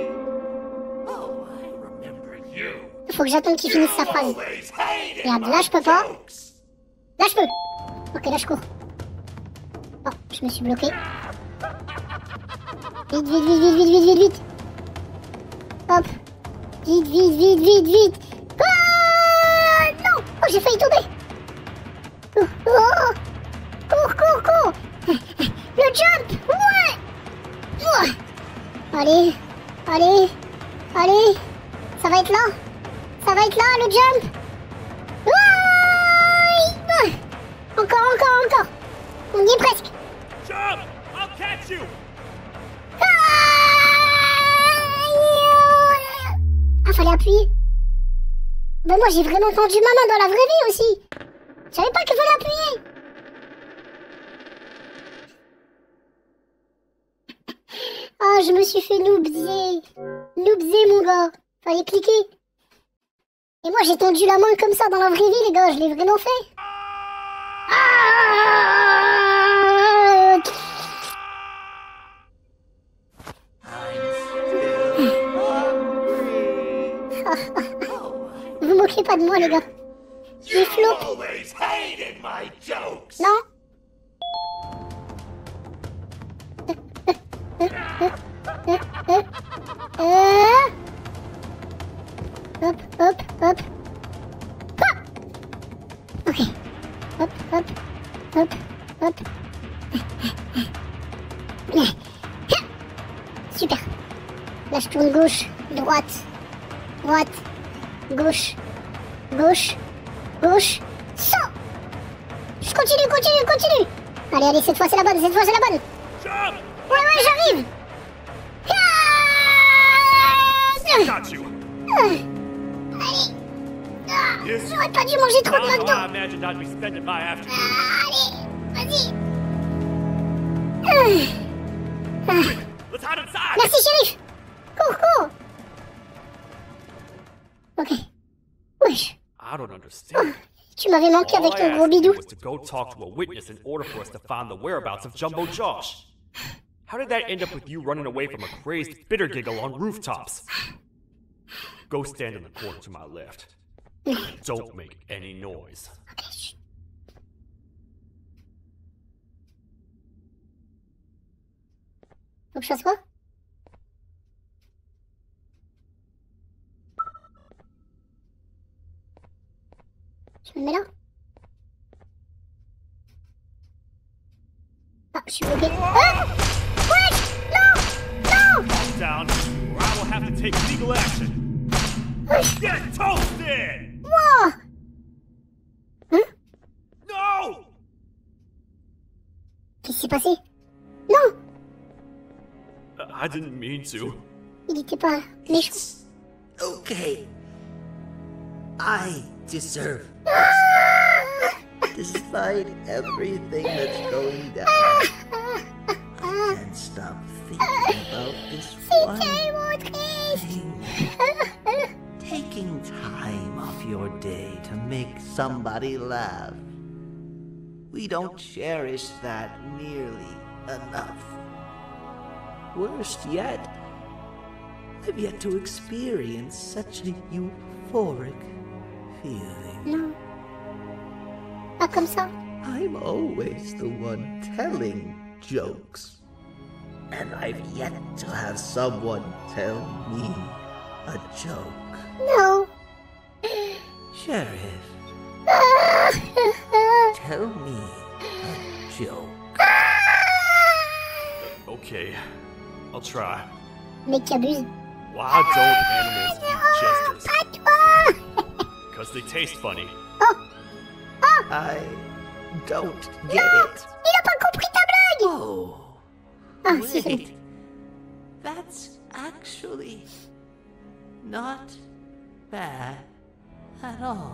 Faut que j'attende qu'il finisse sa phrase. Regarde, là, je peux pas. Là, je peux. Ok, là, je cours. Oh, je me suis bloqué. Vite, vite, vite, vite, vite, vite, vite, vite. Hop. Vite, vite, vite, vite, vite. Ah, non. Oh, j'ai failli tomber. Oh, oh. Cours, cours, cours. Le jump. Ouais. Allez, allez, allez. Ça va être là. Ça va être là, le jump. Ouais. Encore, encore, encore. On y est presque. Jump! I'll catch you! Ah, fallait appuyer. Ben moi, j'ai vraiment tendu ma main dans la vraie vie aussi. Je savais pas qu'il fallait appuyer. Ah, je me suis fait noobser. Noobser, mon gars. Fallait cliquer. Et moi, j'ai tendu la main comme ça dans la vraie vie, les gars. Je l'ai vraiment fait. Ah Vous moquez pas de moi, les gars. J'ai flop. Non. Euh, euh, euh, euh. Hop, hop, hop. Ah. Ok. Hop, hop, hop, hop. Super. Là, je tourne gauche, droite, droite, gauche, gauche, gauche, saut. Je continue, continue, continue. Allez, allez, cette fois c'est la bonne, cette fois c'est la bonne. Ouais, ouais, j'arrive. I got you. Allez. Ah, j'aurais pas dû manger trop de I McDo. imagined I'd be spending my afternoon. Allez, vas-y. Let's hide inside. Merci, shérif. Cours, cours. Ok. Wesh. I don't understand. Tu m'avais manqué All avec I ton gros asked you bidou. was to go talk to a witness in order for us to find the whereabouts of Jumbo Josh. How did that end up with you running away from a crazed bitter giggle on rooftops? Go stand in the corner to my left. Don't make any noise. Ok, chut. Faut que je fasse quoi? Je me mets là? Ah, je suis bloqué. Ah! Ouais! Non! Non! Down, or I will have to take legal action. Get toasted! Wow! Hein? No! Qu'est-ce qui s'est passé? Non! I didn't mean to. Il était pas méchant. It's okay. I deserve this. Despite everything that's going down, I can't stop thinking about this one Tellement triste. thing. Taking time off your day to make somebody laugh. We don't cherish that nearly enough. Worst yet, I've yet to experience such a euphoric feeling. Non. Pas comme ça. I'm always the one telling jokes. And I've yet to have someone tell me a joke. Non. Sheriff, tell me a joke. Okay, I'll try. Mec qui abuse. Why don't animals eat jesters? Pas toi. Because they taste funny. I don't get it. Il a pas compris ta blague. Oh, Ah, si, c'est bon. wait. That's actually not bad at all.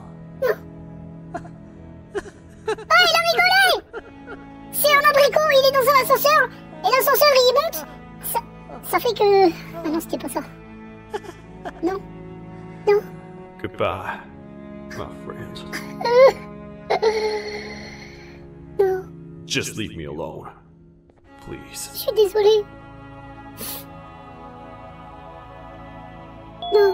Ah, il a rigolé. C'est un abricot, il est dans un ascenseur. Et l'ascenseur, il monte. Ça, ça fait que... Ah non, c'était pas ça. Non. Non. Goodbye, my friends. Non. Just leave me alone, please. Je suis désolée. Non.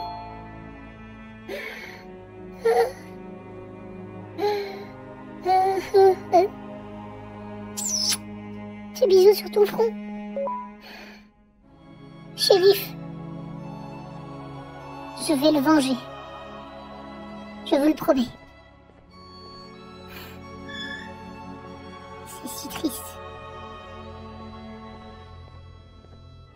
Petit bisou sur ton front. Shérif. Je vais le venger. Je vous le promets. C'est si triste.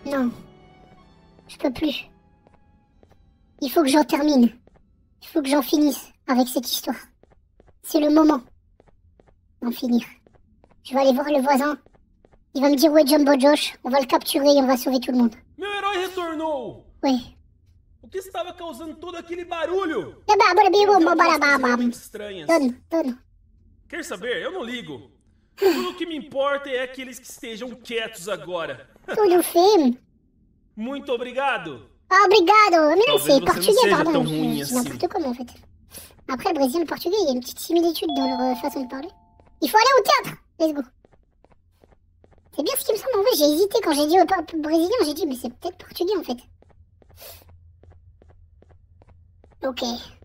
Non. Je peux plus. Il faut que j'en termine. Il faut que j'en finisse avec cette histoire. C'est le moment d'en finir. Je vais aller voir le voisin. Il va me dire où est Jumbo Josh. On va le capturer et on va sauver tout le monde. Meu herói retornou! Oui. O que estava causando todo aquele barulho? Estranhas. Donne, donne. Quer saber? Eu não ligo. Tudo que me importa é que eles que estejam quietos agora. Tudo filme. Muito obrigado. Ah, obrigado. Mais non, Talvez c'est você portugais, não seja pardon. tão Je ruim dis assim. n'importe comment en fait. Après, le brésilien et le portugais, il y a une petite similitude dans leur euh, façon de parler. Il faut aller au théâtre. Let's go. C'est bien ce qui me semble. En fait, j'ai hésité quand j'ai dit au peuple brésilien. J'ai dit, mais c'est peut-être portugais en fait. Ok.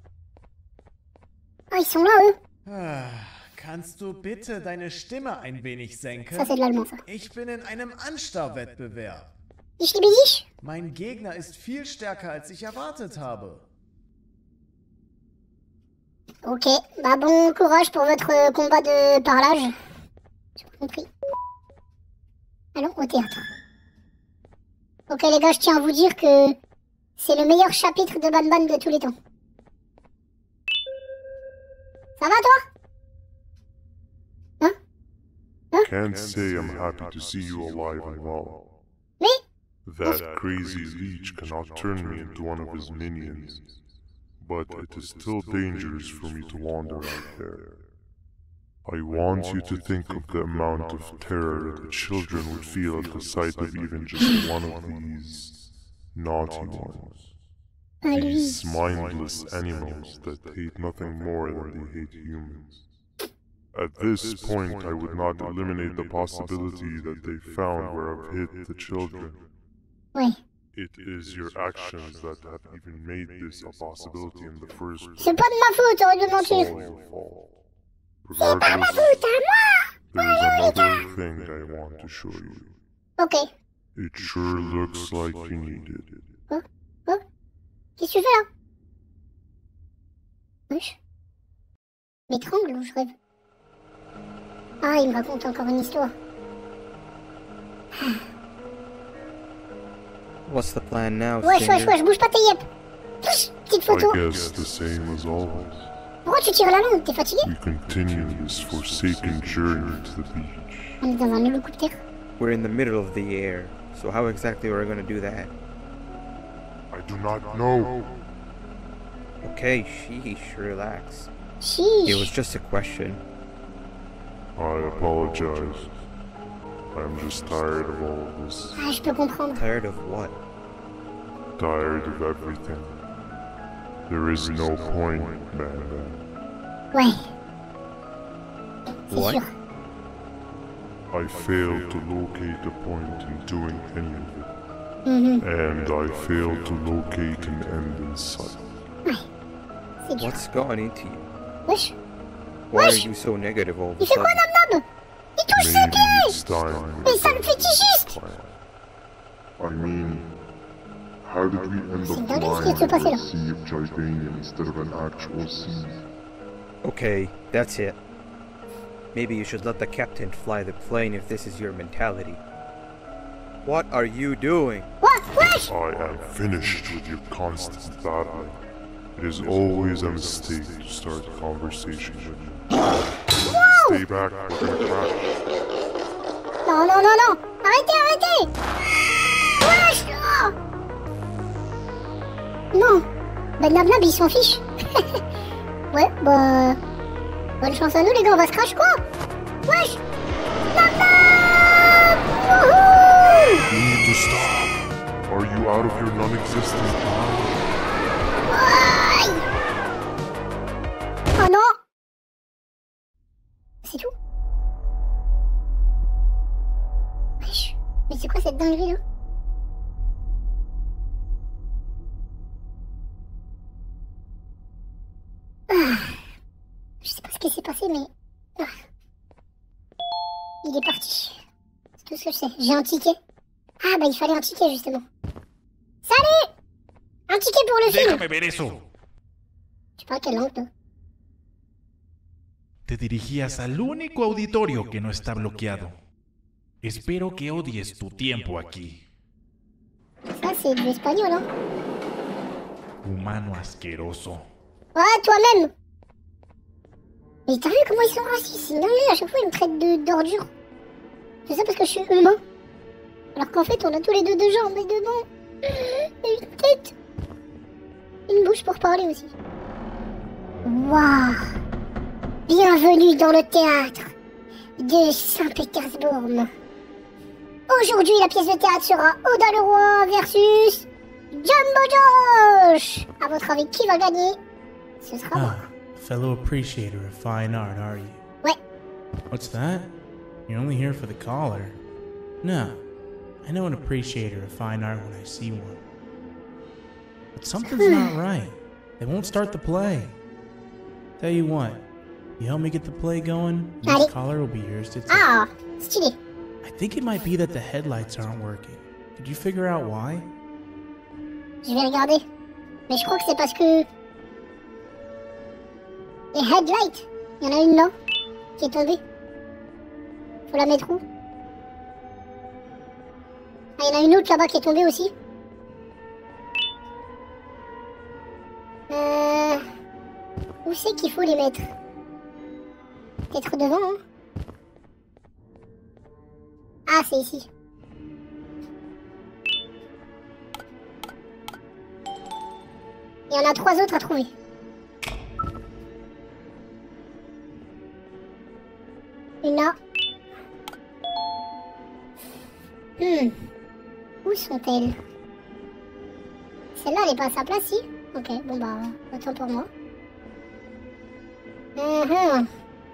Ah, ils sont là, eux. Ah, kannst du bitte deine Stimme ein wenig senken? Ça, c'est de l'allemand, ça. Ich bin in einem Anstarrwettbewerb. Ich liebe dich. Mein Gegner ist viel stärker, als ich erwartet habe. Ok. Bah, bon courage pour votre euh, combat de parlage. J'ai pas compris. Allons au théâtre. Ok, les gars, je tiens à vous dire que c'est le meilleur chapitre de Banban de tous les temps. Ça va, toi? Hein? Hein? Can't say I'm happy to see you alive and well. Mais? That crazy leech cannot turn me into one of his minions. But it is still dangerous for me to wander out there. I want you to think of the amount of terror that the children would feel at the sight of even just one of these naughty ones. These mindless animals that hate nothing more than they hate humans. At this point, I would not eliminate the possibility that they found where I've hid the children. Oui. It is your actions that have even made this a possibility in the first place. C'est pas de ma faute, arrête de It's mentir. all your fault. C'est pas ma Regardless, faute, à moi. there is another thing I want to show you. Ok. It sure looks like you need it. Hein? Hein? Qu'est-ce que tu fais là? Wesh. M'étrangle ou je rêve? Ah, il me raconte encore une histoire. What's the plan now, Wesh, wesh, Stinger? wesh, bouge pas tes yep. Pfff, petite photo. I guess the same as always. Pourquoi tu tires la langue? T'es fatigué? We continue this forsaken journey to the beach. On est dans un hélicoptère. We're in the middle of the air, so how exactly are we gonna do that? I do not know. Okay, sheesh, relax. Sheesh. It was just a question. I apologize. I'm just tired of all of this. Ah, je peux comprendre. Tired of what? Tired of everything. There is no point, man. Ouais. C'est What? sûr. I failed to locate a point in doing any of it. Mhm. And I failed to locate an end in sight. Ouais. C'est dur. What's gone into you? Wesh. Why are Wesh. you so negative all of a Il fait quoi, sudden? Nam Nam? Il touche ses Maybe pieds. it's time. Mais sale fétichiste. I mean, how did we end C'est up dingue ce qui flying se passait over là. a sea of Jordania instead of an actual sea? Okay, that's it. Maybe you should let the captain fly the plane if this is your mentality. What are you doing? What? Wesh. I am finished with your constant battling. It is always a mistake to start a conversation with you. Stay back, we're gonna crash. Non, non, non, non. Arrêtez, arrêtez. Wesh. Oh. Non. Bah, Nab Nab, il s'en fiche. Ouais, bah... Bonne chance à nous, les gars, on va se crash, quoi. Wesh. Nab Nab. Wouhou. You need to stop. Are you out of your non-existent mind? Aïe. Oh non. C'est tout. Wesh. Mais c'est quoi cette dinguerie, là? Ah. Je sais pas ce qui s'est passé, mais... Ah. Il est parti. C'est tout ce que je sais. J'ai un ticket. Ah, bah il fallait un ticket, justement. Salut. Un ticket pour le film. Déjame ver eso. Tu parles quelle langue, toi? Te dirigías al único auditorio que no está bloqueado. Espero que odies tu tiempo aquí. c'est du espagnol, hein. Humano asqueroso. Ouais, toi-même. Mais t'as vu comment ils sont racistes? C'est une dinguerie, à chaque fois ils me traitent de d'ordure. C'est ça parce que je suis humain. Alors qu'en fait, on a tous les deux deux jambes et deux mains. Et une tête. Une bouche pour parler aussi. Waouh. Bienvenue dans le théâtre de Saint-Pétersbourg. Aujourd'hui, la pièce de théâtre sera Oda le Roi versus Jumbo Josh. À votre avis, qui va gagner? Ce sera moi. Ah, fellow appreciator of fine art, are you? Ouais. What's that? You're only here for the collar. No, I know an appreciator of fine art when I see one. But something's not right. They won't start the play. Tell you what, you help me get the play going, this collar will be yours to take. Ah, stylé. I think it might be that the headlights aren't working. Did you figure out why? Je vais regarder. Mais je crois que c'est parce que... les headlights, il y en a une là, qui est tombée. Faut la mettre où? Ah, il y en a une autre là-bas qui est tombée aussi. Euh... Où c'est qu'il faut les mettre? Peut-être devant, hein? Ah, c'est ici. Il y en a trois autres à trouver. Une là. Hmm. Où sont-elles? Celle-là, elle est pas à sa place, si? Ok, bon bah, autant pour moi. Uh-huh.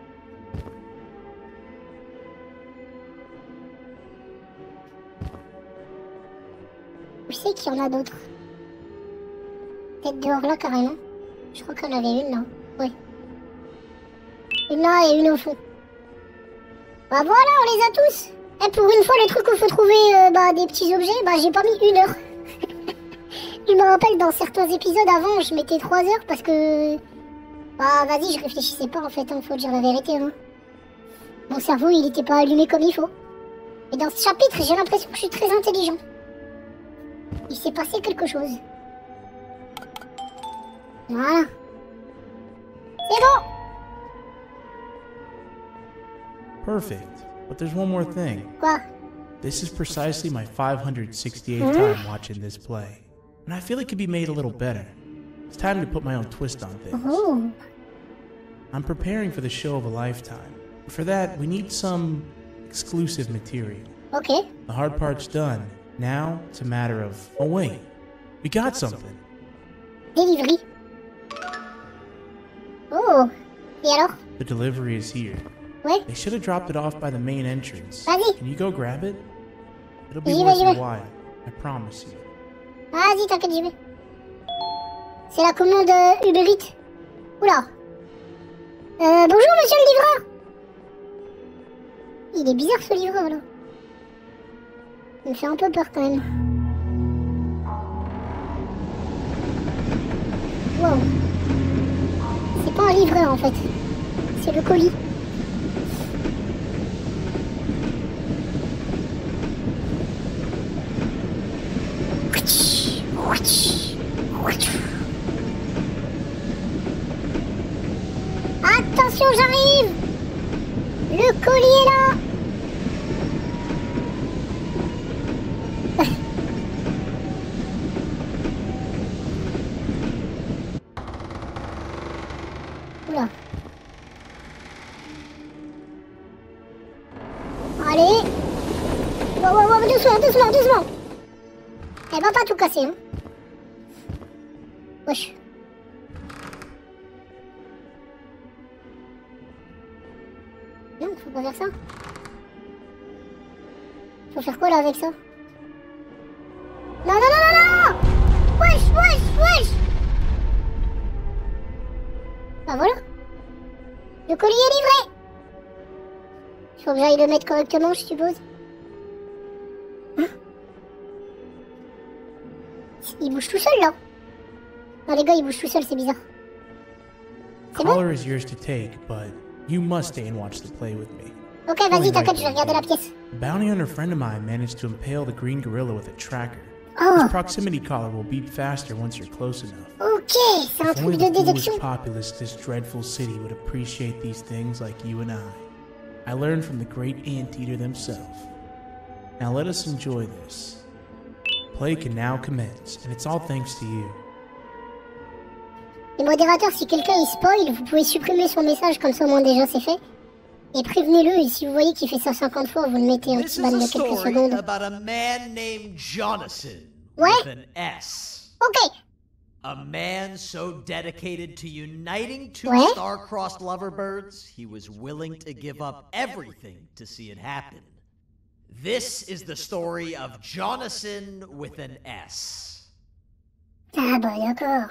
Où c'est qu'il y en a d'autres? Peut-être dehors là, carrément. Je crois qu'on avait une là. Oui. Une là et une au fond. Bah voilà, on les a tous. Et pour une fois, le truc où il faut trouver euh, bah, des petits objets, bah j'ai pas mis une heure. Je me rappelle, dans certains épisodes avant, je mettais trois heures parce que... Bah vas-y, je réfléchissais pas en fait, hein, faut dire la vérité. Hein. Mon cerveau, il était pas allumé comme il faut. Et dans ce chapitre, j'ai l'impression que je suis très intelligent. Il s'est passé quelque chose. Voilà. C'est bon. Perfect. But there's one more thing. Quoi? This is precisely my five hundred sixty-eighth time watching this play. And I feel it could be made a little better. It's time to put my own twist on things. Oh. I'm preparing for the show of a lifetime. For that, we need some exclusive material. Okay. The hard part's done. Now, it's a matter of... Oh wait, we got something. Delivery. Oh. Et alors? The delivery is here. Ouais. They should have dropped it off by the main entrance. Vas-y. Can you go grab it? It'll be J'y vais, worth j'y a vais. while. I promise you. Vas-y, t'inquiète, j'y vais. C'est la commande euh, Uber Eats. Oula. Euh, bonjour, monsieur le livreur. Il est bizarre, ce livreur, là. Il me fait un peu peur, quand même. Wow. C'est pas un livreur, en fait. C'est le colis. Attention, j'arrive. Le colis est là. Oula. Allez. Wow, wow, wow, doucement, doucement, doucement. Elle va pas tout casser, hein. Wesh. Non, faut pas faire ça. Faut faire quoi là avec ça? Non, non, non, non, non! Wesh, wesh, wesh! Bah voilà. Le colis est livré! Faut que j'aille le mettre correctement, je suppose. Hein? Il bouge tout seul là. Non, les gars, il bouge tout seul, c'est bizarre. C'est bon? Collar is yours to take, but you must stay and watch the play with me. Ok, vas-y, t'inquiète, je vais regarder la pièce. A bounty hunter friend of mine managed to impale the green gorilla with a tracker. Oh. This proximity collar will beep faster once you're close enough. Ok, c'est un If truc only de the détection. foolish populace of this dreadful city would appreciate these things like you and I. I learned from the great anteater themselves. Now let us enjoy this. Play can now commence, and it's all thanks to you. Les modérateurs, si quelqu'un il spoil, vous pouvez supprimer son message, comme ça au moins déjà c'est fait. Et prévenez-le, et si vous voyez qu'il fait ça cinquante fois, vous le mettez en This petit is ban a de quelques story secondes. about a man named Jonathan Ouais. with an S. Ok. A man so dedicated to uniting two Ouais. star-crossed loverbirds, he was willing to give up everything to see it happen. This is the story of Jonathan with an S. Ah bah d'accord.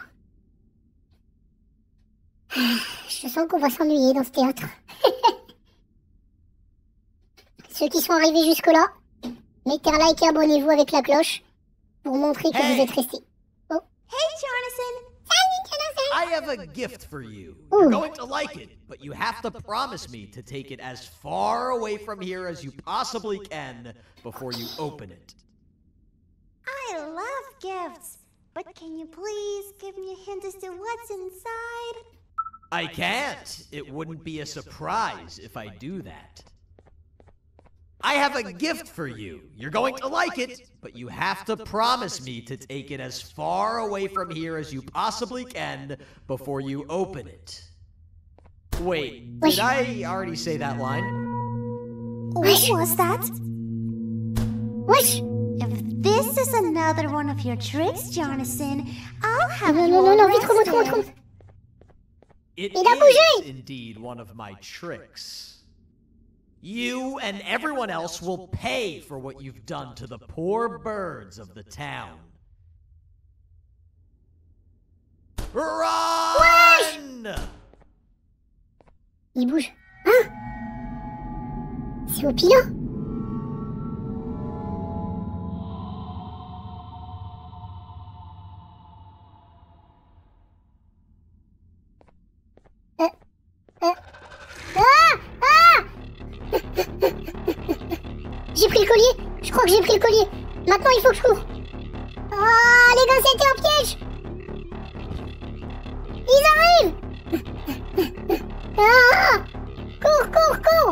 Je sens qu'on va s'ennuyer dans ce théâtre. Ceux qui sont arrivés jusque-là, mettez un like et abonnez-vous avec la cloche pour montrer que Hey. vous êtes restés. Oh. Hey, Jonathan! Salut, Jonathan! I have a gift for you. Ooh. You're going to like it, but you have to promise me to take it as far away from here as you possibly can before you open it. I love gifts, but can you please give me a hint as to what's inside? I can't. It wouldn't be a surprise if I do that. I have a gift for you. You're going to like it, but you have to promise me to take it as far away from here as you possibly can before you open it. Wait, did I already say that line? What was that? Wesh! If this is another one of your tricks, Jonathan, I'll have Non, you non, non, non, vite, remonte, remonte, arrested. remonte. It Il a bougé! is indeed one of my tricks. You and everyone else will pay for what you've done to the poor birds of the town. Run! Il bouge. Hein? C'est au pilote. Euh, euh. Ah! Ah! J'ai pris le collier. Je crois que j'ai pris le collier. Maintenant, il faut que je cours. Ah, les gars, c'était un piège. Ils arrivent. Ah! Cours, cours, cours.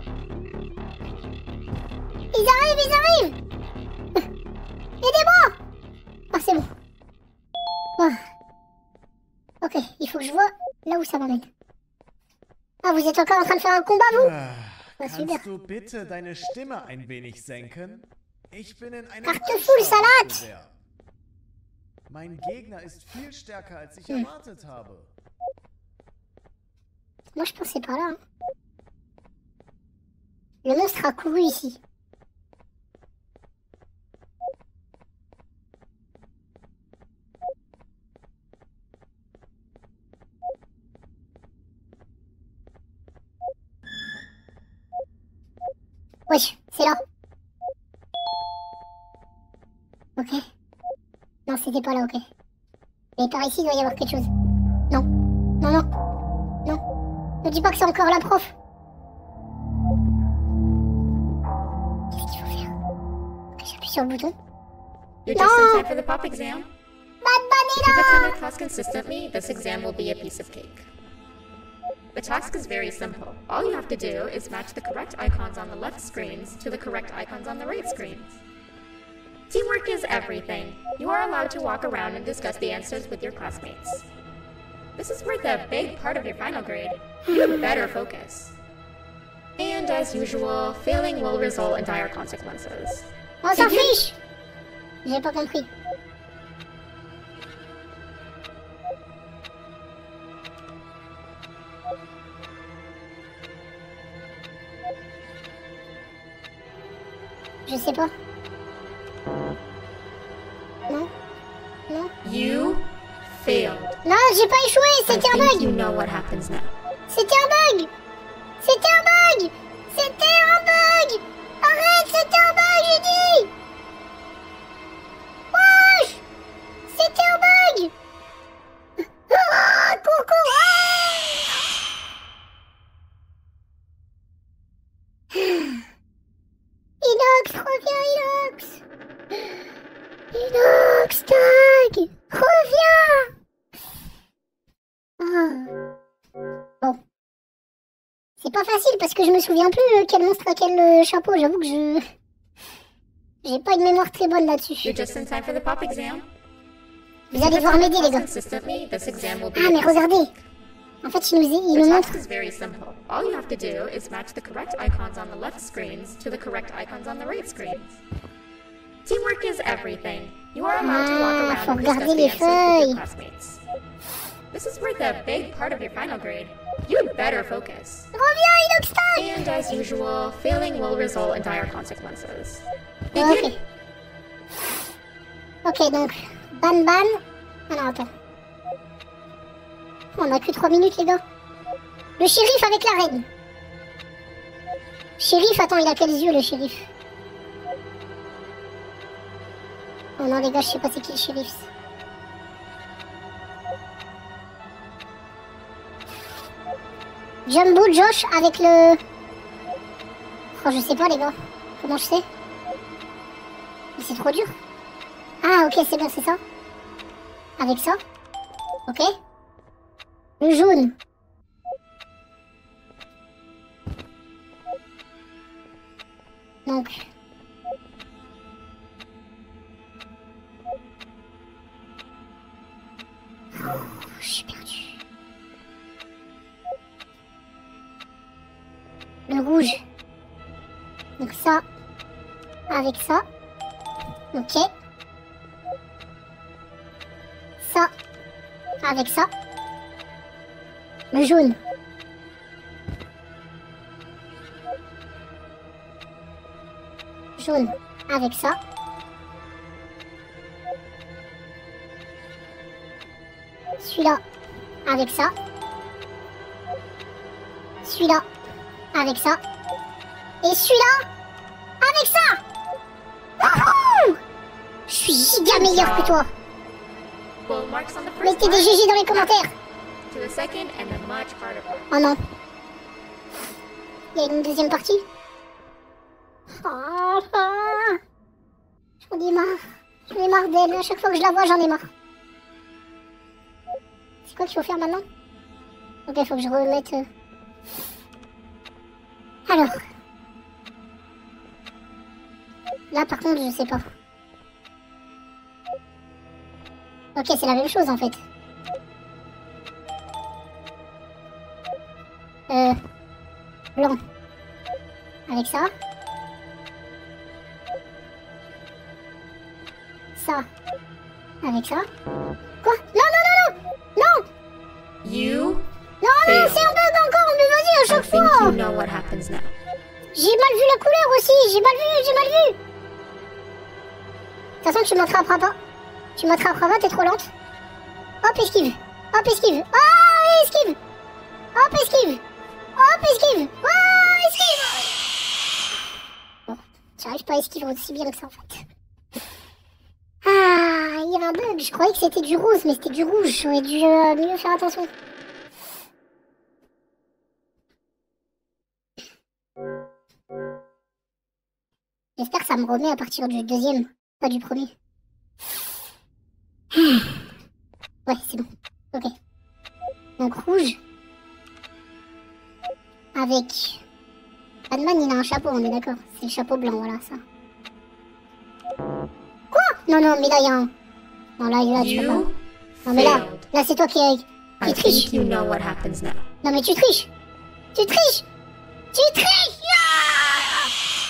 Ils arrivent, ils arrivent. Aidez-moi. Ah, c'est bon. Ah. Ok, il faut que je vois là où ça m'emmène. Ah, vous êtes encore en train de faire un combat, vous? Ah, super. Kannst du bitte deine Stimme ein wenig senken? Ich bin in einem Kartoffelsalat. Wettbewerb. Mein Gegner ist viel stärker, als ich erwartet habe. Moi, je pensais pas là. Hein. Le monstre a couru ici. Wesh, c'est là. Ok. Non, c'était pas là, ok. Mais par ici, il doit y avoir quelque chose. Non. Non, non. Non. Ne dis pas que c'est encore la prof. Qu'est-ce qu'il faut faire? Ok, j'appuie sur le bouton. You're just in time for the pop exam. Bad If you've Banana! attended class consistently, this exam will be a piece of cake. The task is very simple. All you have to do is match the correct icons on the left screens to the correct icons on the right screens. Teamwork is everything. You are allowed to walk around and discuss the answers with your classmates. This is worth a big part of your final grade. You had better focus. And as usual, failing will result in dire consequences. On s'en fiche! J'ai pas compris. Je sais pas. Non. Non. You failed. Non, j'ai pas échoué, c'était un I think bug. you know what happens now. C'était un bug. C'était un bug. C'était un bug. Arrête, c'était un bug, j'ai dit. Wesh. C'était un bug. Ah, coucou. Ah. Inox, reviens, Inox. Inoxtag, reviens. Oh. Bon. C'est pas facile parce que je me souviens plus euh, quel monstre a quel euh, chapeau. J'avoue que je... J'ai pas une mémoire très bonne là-dessus. You're just in time for the pop exam. Vous allez devoir m'aider, les gars. Consistently, this exam will be Ah, mais regardez. En fait, il nous, il The nous task montre... is very simple. All you have to do is match the correct icons on the left screens to the correct icons on the right screens. Teamwork is everything. You are allowed to Ah, walk faut around and regarder discuss the les answers with your feuilles. classmates. This is worth a big part of your final grade. You'd better focus. Reviens, Inoxtag. And as usual, failing will result in dire consequences. Ok. Ok, donc, ban ban. Alors, attends. On a que trois minutes, les gars. Le shérif avec la reine. Shérif, attends, il a quels yeux, le shérif? Oh non, les gars, je sais pas c'est qui le shérif. Jumbo Josh avec le... Oh, je sais pas, les gars. Comment je sais? Mais c'est trop dur. Ah, ok, c'est bien, c'est ça. Avec ça. Ok. Le jaune. Donc. Oh, je suis perdu. Le rouge. Donc ça. Avec ça. Ok. Ça. Avec ça. Le jaune. Jaune. Avec ça. Celui-là. Avec ça. Celui-là. Avec ça. Et celui-là. Avec ça. Wouhou! Je suis giga meilleur que toi. Full marks on the first Mettez des one. G G dans les commentaires. To the second and the much harder one. Oh non. Il y a une deuxième partie. Oh, oh. J'en ai marre. J'en ai marre d'elle. À chaque fois que je la vois, j'en ai marre. C'est quoi qu'il faut faire maintenant? Ok, il faut que je remette... euh. Alors. Là, par contre, je sais pas. Ok, c'est la même chose, en fait. Euh... Blanc. Avec ça. Ça. Avec ça. Quoi? Non, non, non, non! Non! You Non, non, c'est un bug encore, mais vas-y, à I chaque think fois! you know what happens now. J'ai mal vu la couleur aussi, j'ai mal vu, j'ai mal vu! De toute façon, tu m'attraperas pas. Tu m'attraperas pas, t'es trop lente. Hop, esquive. Hop, esquive. Oh, esquive. Hop, esquive. Hop, esquive. Oh, esquive. Bon, j'arrive pas à esquiver aussi bien que ça, en fait. Ah, il y avait un bug. Je croyais que c'était du rose, mais c'était du rouge. J'aurais dû euh, mieux faire attention. J'espère que ça me remet à partir du deuxième, pas du premier. Ouais, c'est bon. Ok. Donc rouge. Avec... Batman, il a un chapeau, on est d'accord. C'est le chapeau blanc, voilà, ça. Quoi? Non, non, mais là, il y a un... Non, là, là, tu peux pas. Non, mais là, là, c'est toi qui, qui I triche. think you know what happens now. Non, mais tu triches. Tu triches. Tu triches. Ah!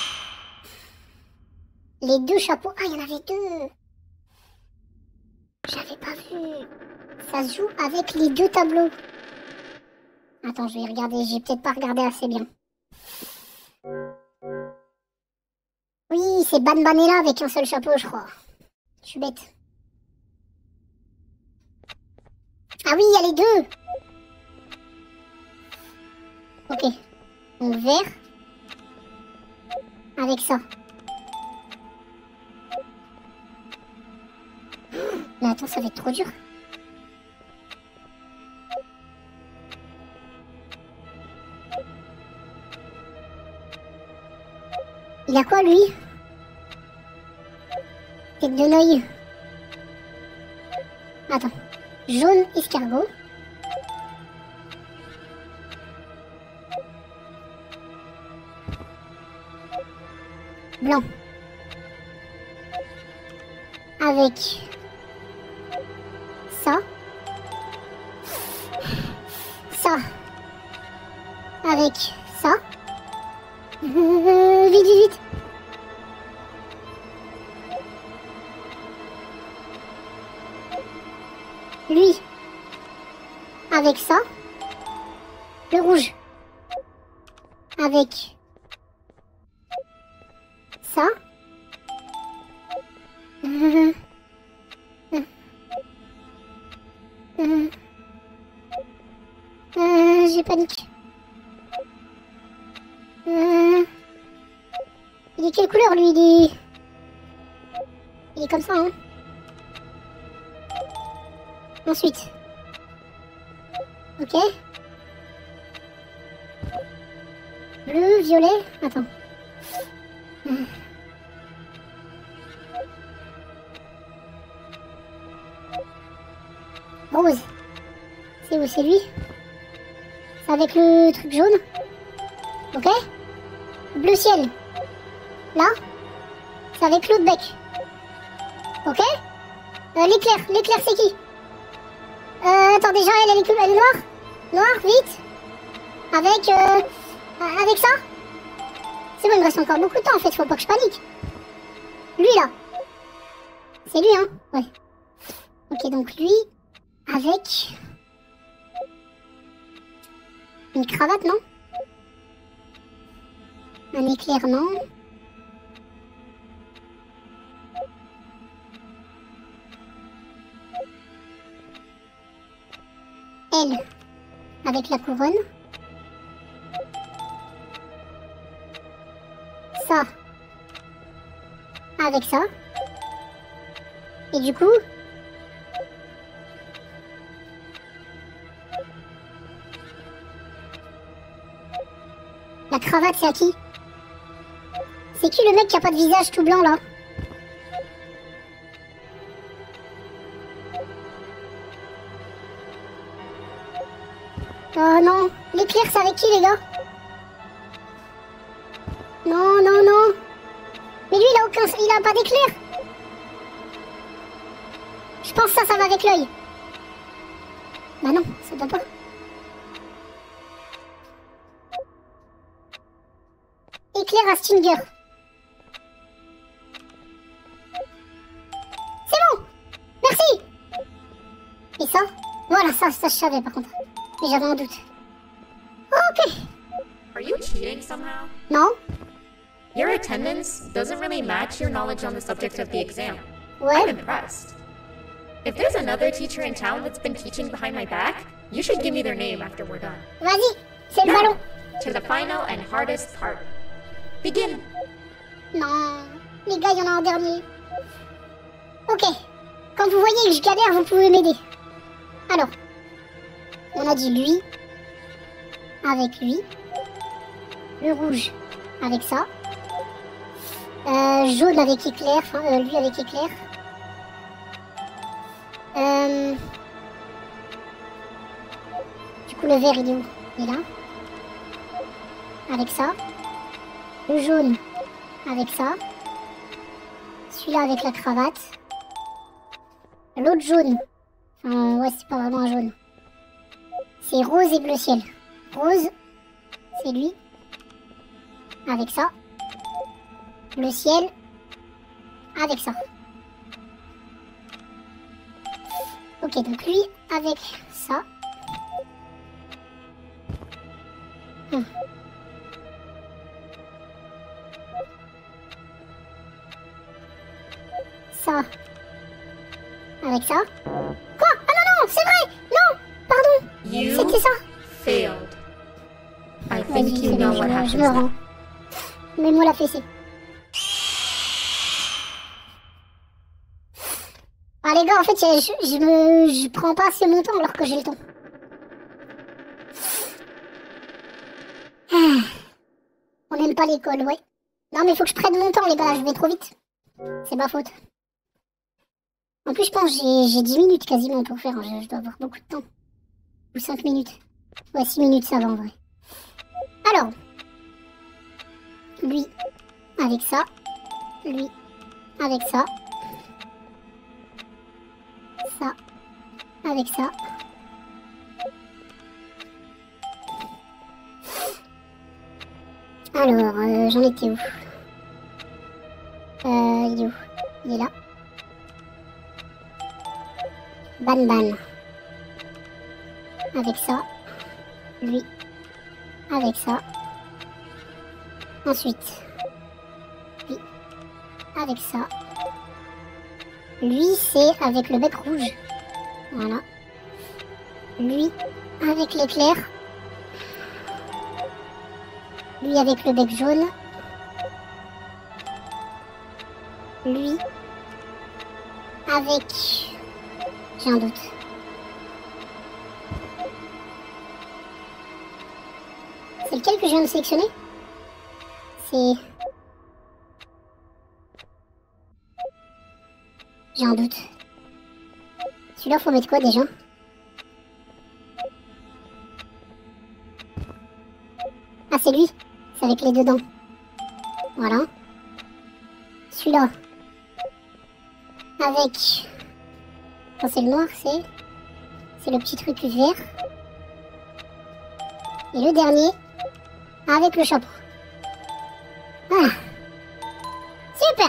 Les deux chapeaux. Ah, il y en avait deux. J'avais pas vu. Ça se joue avec les deux tableaux. Attends, je vais regarder. J'ai peut-être pas regardé assez bien. Oui, c'est Ban Banella avec un seul chapeau, je crois. Je suis bête. Ah oui, il y a les deux. Ok. Donc vert. Avec ça. Mais attends, ça va être trop dur. Il a quoi, lui? Tête de Noï. Attends. Jaune escargot. Blanc. Avec ça. Ça. Avec ça. Euh, vite, vite, vite. Lui. Avec ça. Le rouge. Avec ça. Euh, euh, euh, euh, j'ai panique. Euh, il est quelle couleur lui? Il est... Il est comme ça, hein. Ensuite. Ok. Bleu, violet. Attends. Euh. Rose. C'est où? C'est lui? C'est avec le truc jaune. Ok. Bleu ciel. Là. C'est avec l'autre bec. Ok. euh, L'éclair. L'éclair c'est qui? Euh, attends, déjà elle, elle est, elle est noire. Noire, vite. Avec euh, avec ça. C'est bon, il me reste encore beaucoup de temps en fait, faut pas que je panique. Lui là. C'est lui, hein. Ouais. Ok, donc lui avec une cravate, non? Un éclair, non? Elle avec la couronne. Ça avec ça. Et du coup la cravate c'est à qui? C'est qui le mec qui a pas de visage tout blanc là? Oh non, l'éclair c'est avec qui les gars? Non, non, non. Mais lui il a aucun... il a pas d'éclair. Je pense que ça, ça va avec l'œil. Bah non, ça doit pas. Éclair à Stinger. C'est bon. Merci. Et ça? Voilà, ça, ça je savais par contre. Mais j'avais un doute. Ok. Are you cheating somehow? Non. Your attendance doesn't really match your knowledge on the subject of the exam. Ouais. I'm impressed. If there's another teacher in town that's been teaching behind my back, you should give me their name after we're done. Vas-y, c'est le Now, ballon. to the final and hardest part. Begin. Non, les gars, il y en a un dernier. Ok. Quand vous voyez que je galère, vous pouvez m'aider. Alors, on a dit lui, avec lui, le rouge avec ça, euh, jaune avec éclair, enfin euh, lui avec éclair, euh, du coup le vert il est où? Il est là, avec ça, le jaune avec ça, celui-là avec la cravate, l'autre jaune, enfin ouais c'est pas vraiment un jaune. C'est rose et bleu ciel. Rose, c'est lui. Avec ça. Bleu ciel. Avec ça. Ok, donc lui avec ça. Hum. Ça. Avec ça. Quoi? Ah non, non, c'est vrai! Non! Pardon! You C'était ça. failed. I Vas-y, think you c'est know bon, what je, happens je me rends. now. Mets-moi la fessée. Ah les gars, en fait, je, je me, je prends pas assez mon temps alors que j'ai le temps. Ah. On n'aime pas l'école, ouais. Non mais faut que je prenne mon temps les gars, je vais trop vite. C'est ma faute. En plus, je pense que j'ai dix minutes quasiment pour faire. Je, je dois avoir beaucoup de temps. Ou cinq minutes. Ouais, six minutes, ça va en vrai. Alors. Lui, avec ça. Lui, avec ça. Ça, avec ça. Alors, euh, j'en étais où? Euh, il est où? Il est là. Ban Ban. Avec ça. Lui. Avec ça. Ensuite. Lui. Avec ça. Lui, c'est avec le bec rouge. Voilà. Lui, avec l'éclair. Lui, avec le bec jaune. Lui, avec... J'ai un doute. C'est lequel que je viens de sélectionner? C'est... J'ai un doute. Celui-là, faut mettre quoi déjà? Ah, c'est lui. C'est avec les deux dents. Voilà. Celui-là. Avec... Quand c'est le noir, c'est... C'est le petit truc vert. Et le dernier, avec le chapeau. Ah. Super!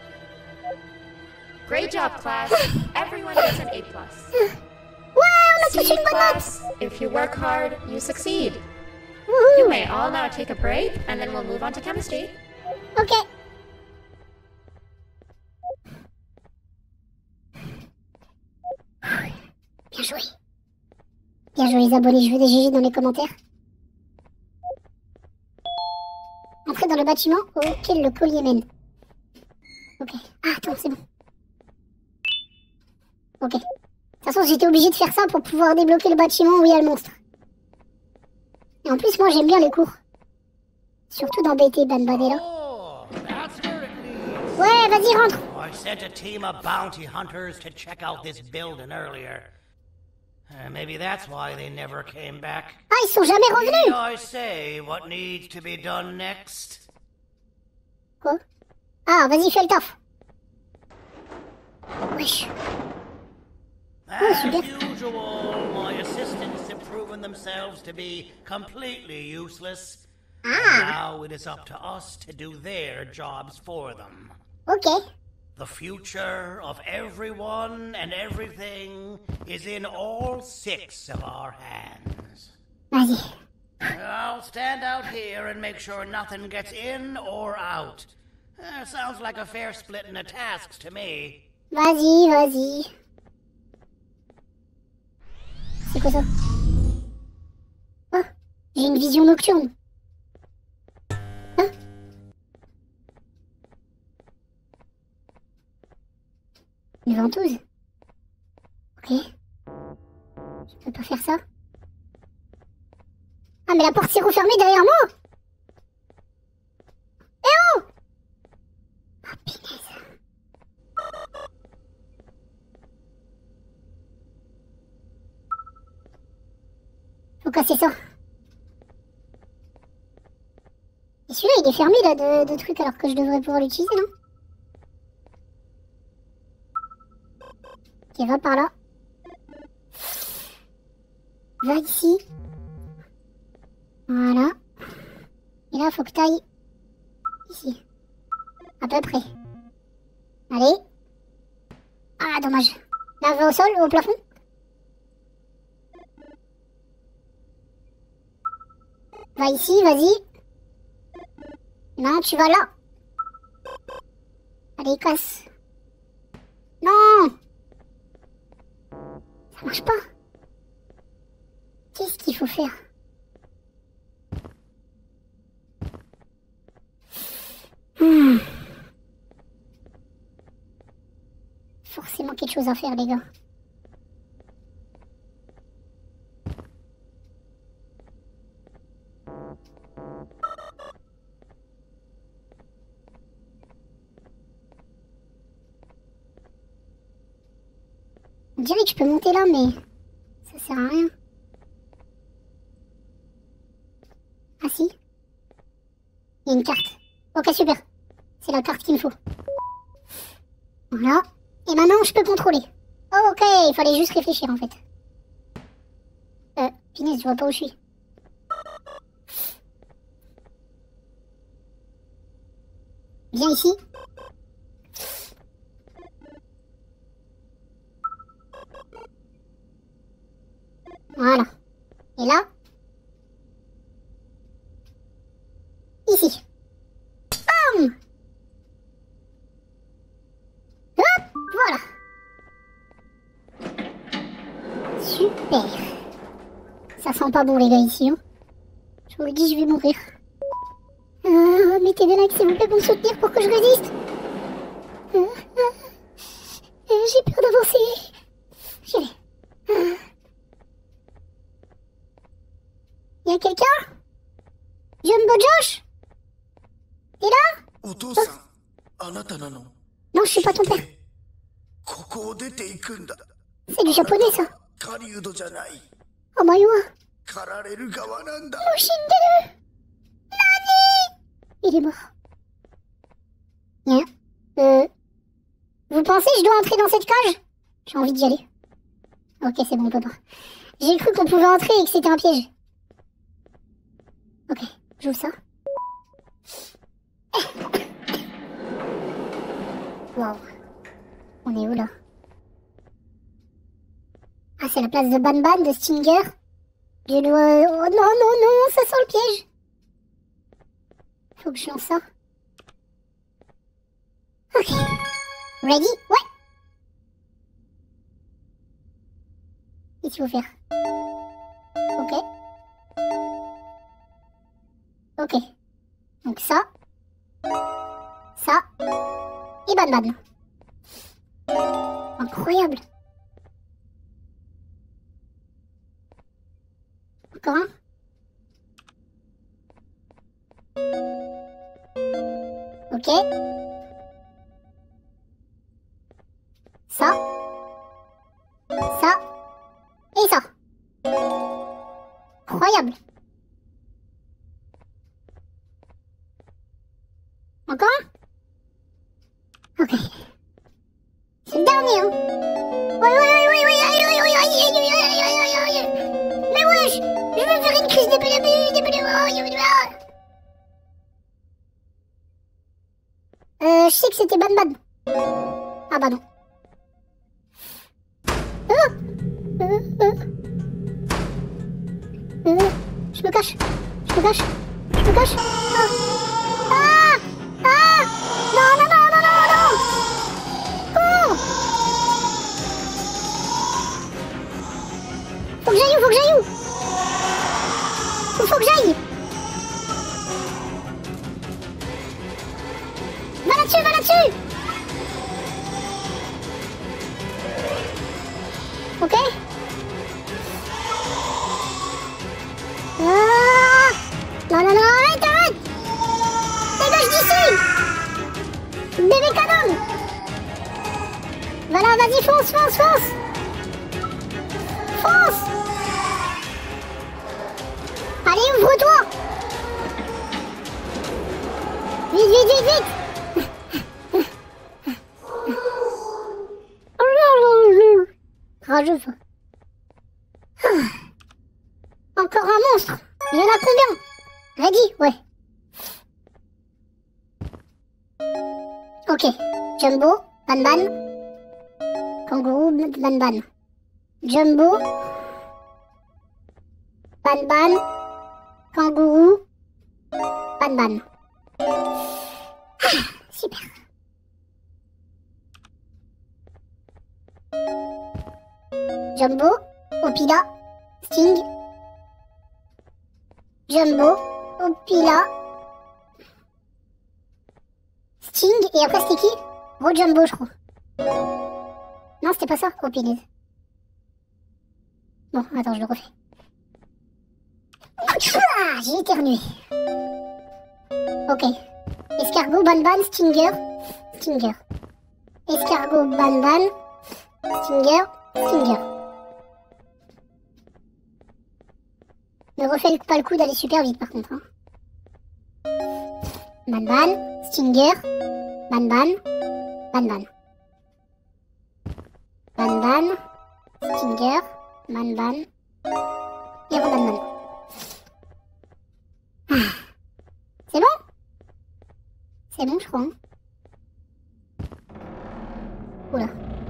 Great job, class. Everyone gets an A plus. Ouais, on a tous See, une bonne note! class, if you work hard, you succeed. Wouhou. You may all now take a break, and then we'll move on to chemistry. Ok. Bien joué. Bien joué les abonnés, je veux des G G dans les commentaires. Entrez dans le bâtiment auquel le collier mène. Ok. Ah, attends, c'est bon. Ok. De toute façon, j'étais obligé de faire ça pour pouvoir débloquer le bâtiment où il y a le monstre. Et en plus, moi, j'aime bien les cours. Surtout dans B T, Ban Ban est là. Ouais, vas-y, rentre. I sent a team of bounty hunters to check out this building earlier. Uh, maybe that's why they never came back. Ah, ils sont jamais revenus. Need I say what needs to be done next? Quoi? Ah, vas-y, fais le taf. Wesh. As usual, my assistants have proven themselves to be completely useless. Ah. And now it is up to us to do their jobs for them. Ok. The future of everyone and everything is in all six of our hands. Vas-y. I'll stand out here and make sure nothing gets in or out. Uh, sounds like a fair splitting of tasks to me. Vas-y, vas-y. C'est quoi ça? Oh, j'ai une vision nocturne. Hein? Une ventouse? Ok. Je peux pas faire ça. Ah, mais la porte s'est refermée derrière moi! Eh oh! Ah, punaise. Faut casser ça. Et celui-là, il est fermé là de, de trucs alors que je devrais pouvoir l'utiliser, non? Ok, va par là. Va ici. Voilà. Et là, faut que t'ailles ici. À peu près. Allez. Ah, dommage. Là, va au sol, au plafond. Va ici, vas-y. Non, tu vas là. Allez, casse. Non! Ça marche pas. Qu'est-ce qu'il faut faire? Hmm. Forcément quelque chose à faire, les gars. On dirait que je peux monter là, mais ça sert à rien. Ah si. Il y a une carte. Ok, super. C'est la carte qu'il me faut. Voilà. Et maintenant, je peux contrôler. Oh, ok, il fallait juste réfléchir en fait. Euh, punaise, je vois pas où je suis. Viens ici. Voilà. Et là. Ici. Bam! Hop, voilà. Super. Ça sent pas bon les gars ici. Hein. Je vous le dis, je vais mourir. Euh, mettez des likes s'il vous plaît pour me soutenir pour que je résiste. Euh, euh, euh, J'ai peur d'avancer. J'y vais. Euh. Y'a quelqu'un? Jumbo Josh? T'es là? Oh. Non, je suis pas ton père. C'est du japonais ça. Oh my god. Yoshinderu. Nani? Il est mort. Bien. Euh... Vous pensez que je dois entrer dans cette cage? J'ai envie d'y aller. Ok, c'est bon, on peut pas. J'ai cru qu'on pouvait entrer et que c'était un piège. Ok, j'ouvre ça. Wow. On est où là? Ah, c'est la place de Ban Ban, de Stinger. Je dois... Oh non, non, non, ça sent le piège. Faut que je lance ça. Ok. Ready? Ouais. Qu'est-ce qu'il faut faire? Ok. Ok. Donc ça. Ça. Et Ban Ban. Incroyable. Encore un. Ok. Ça. Ça. Et ça. Incroyable. Encore un. Ok. C'est le dernier, hein. Oui, oui, oui, oui, oui, oui, oui, oui, oui, oui, oui, oui, oui. Mais wesh, je veux faire une crise d'épilepsie, d'épilepsie. Euh, je sais que c'était Ban Ban. Ah bah non. Euh, euh, euh. Euh, je me cache. Je me cache. Je me cache. Ah. Ah. Ah. Non, non, non, non, non, non. Oh. Faut que j'aille où? Faut que j'aille où? Faut, faut que j'aille. Va là-dessus, va là-dessus. Ok. Ah. Non, non, non, arrête, arrête. Dégage d'ici. Bébé canon. Voilà, vas-y, fonce, fonce, fonce. Fonce. Allez, ouvre-toi. Vite, vite, vite, vite. Rageux. Encore un monstre. Il y en a combien? Ready? Ouais. Ok. Jumbo, Ban Ban. Kangourou, Ban Ban. Jumbo. Ban Ban. Kangourou. Ban Ban. Ah, super. Jumbo, Opila, Sting. Jumbo, Opila, Sting, et après c'était qui? Gros Jumbo, je crois. Non, c'était pas ça? Oh, punaise. Bon, attends, je le refais. Ah, j'ai éternué. Ok. Escargot, Ban Ban, Stinger. Stinger. Escargot, Ban Ban, Stinger. Stinger. Ne refais pas le coup d'aller super vite par contre. Hein. Ban Ban, Stinger, Ban Ban, Ban Ban. Ban Ban, Stinger, Ban Ban, et Ban Ban. Ah. C'est bon? C'est bon je crois. Hein. Oula.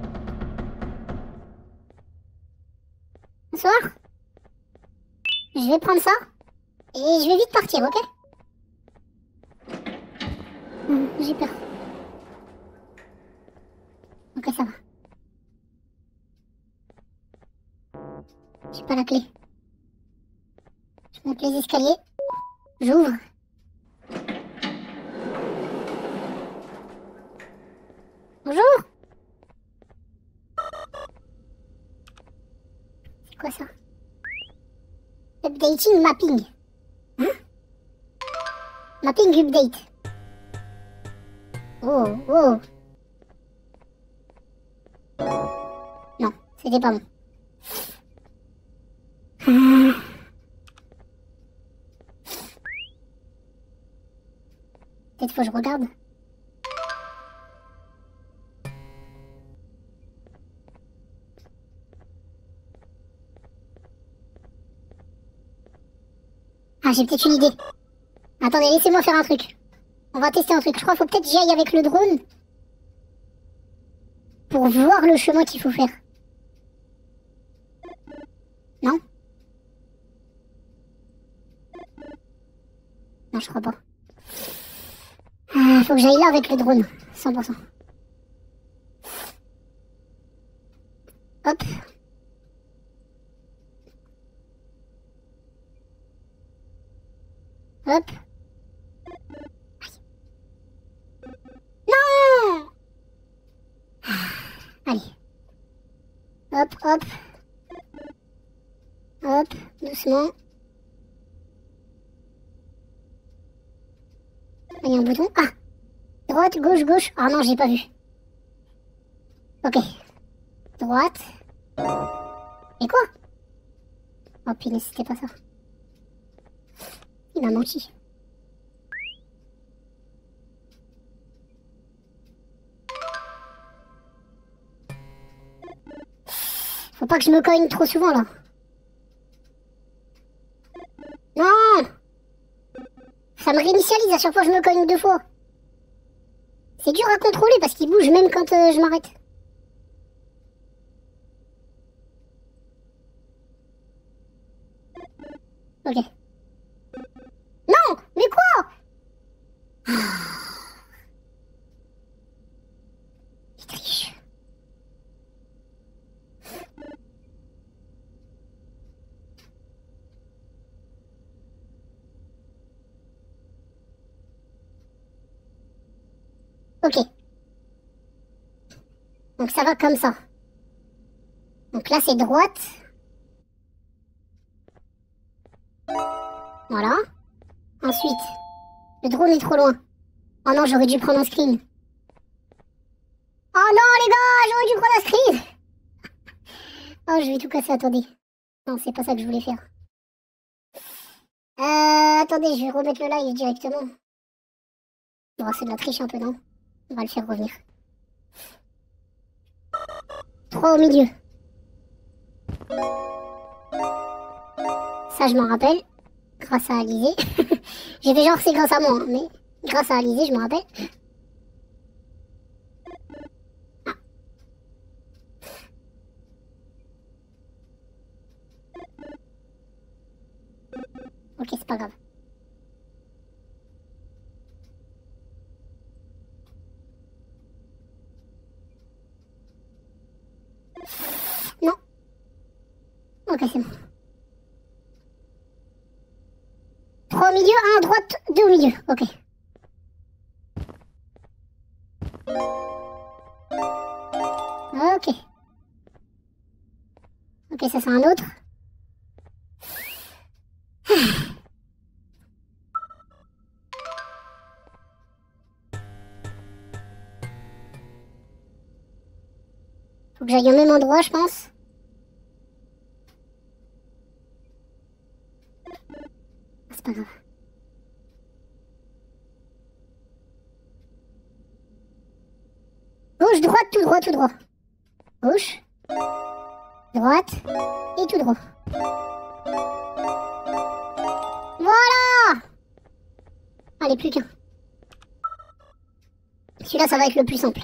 Bonsoir. Je vais prendre ça. Et je vais vite partir, ok? Hum, J'ai peur. Ok, ça va. J'ai pas la clé. Je monte les escaliers. J'ouvre. Bonjour. C'est quoi ça? Updating mapping. Hein? Mapping update. Oh, oh. Non, c'était pas bon. Ah. Peut-être faut que je regarde. Ah, j'ai peut-être une idée. Attendez, laissez-moi faire un truc. On va tester un truc. Je crois qu'il faut peut-être que j'y aille avec le drone. Pour voir le chemin qu'il faut faire. Non? Non, je crois pas. Ah, faut que j'aille là avec le drone. cent pour cent. Hop. Hop. Non! Allez. Hop, hop. Hop, doucement. Il y a un bouton. Ah! Droite, gauche, gauche. Ah non, j'ai pas vu. Ok. Droite. Et quoi? Oh punaise, c'était pas ça. Il m'a menti. Faut pas que je me cogne trop souvent là. Non! Ça me réinitialise à chaque fois que je me cogne deux fois. C'est dur à contrôler parce qu'il bouge même quand euh, je m'arrête. Ok. Non! Mais quoi? Il triche. Ok. Donc ça va comme ça. Donc là c'est droite. Voilà. Ensuite, le drone est trop loin. Oh non, j'aurais dû prendre un screen. Oh non les gars, j'aurais dû prendre un screen. Oh, je vais tout casser, attendez. Non, c'est pas ça que je voulais faire. Euh, attendez, je vais remettre le live directement. Bon, c'est de la triche un peu, non? On va le faire revenir. trois au milieu. Ça, je m'en rappelle. Grâce à Alizé. J'ai fait genre c'est grâce à moi, hein, mais grâce à Alizé, je m'en rappelle. Ah. Ok, c'est pas grave. Non. Ok, c'est bon. trois au milieu, un à droite, deux au milieu. Ok. Ok. Ok, ça c'est un autre. Faut que j'aille au même endroit, je pense. Ah, c'est pas grave. Gauche, droite, tout droit, tout droit. Gauche, droite et tout droit. Voilà! Allez, plus qu'un. Celui-là, ça va être le plus simple.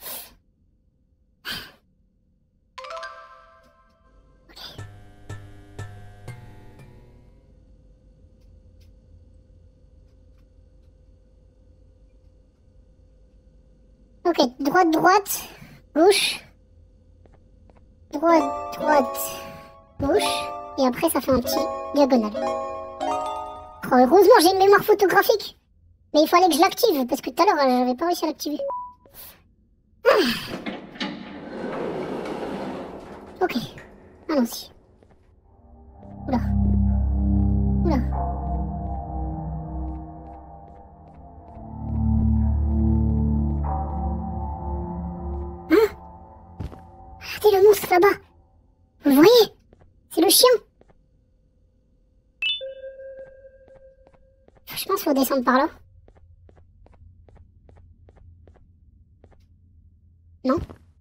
Ok, droite, droite, gauche, droite, droite, gauche, et après ça fait un petit diagonal. Oh, heureusement j'ai une mémoire photographique, mais il fallait que je l'active, parce que tout à l'heure j'avais pas réussi à l'activer. Ah. Ok, allons-y. Oula. Oula. Regardez le monstre là-bas. Vous le voyez? C'est le chien. Je pense qu'il faut descendre par là. Non?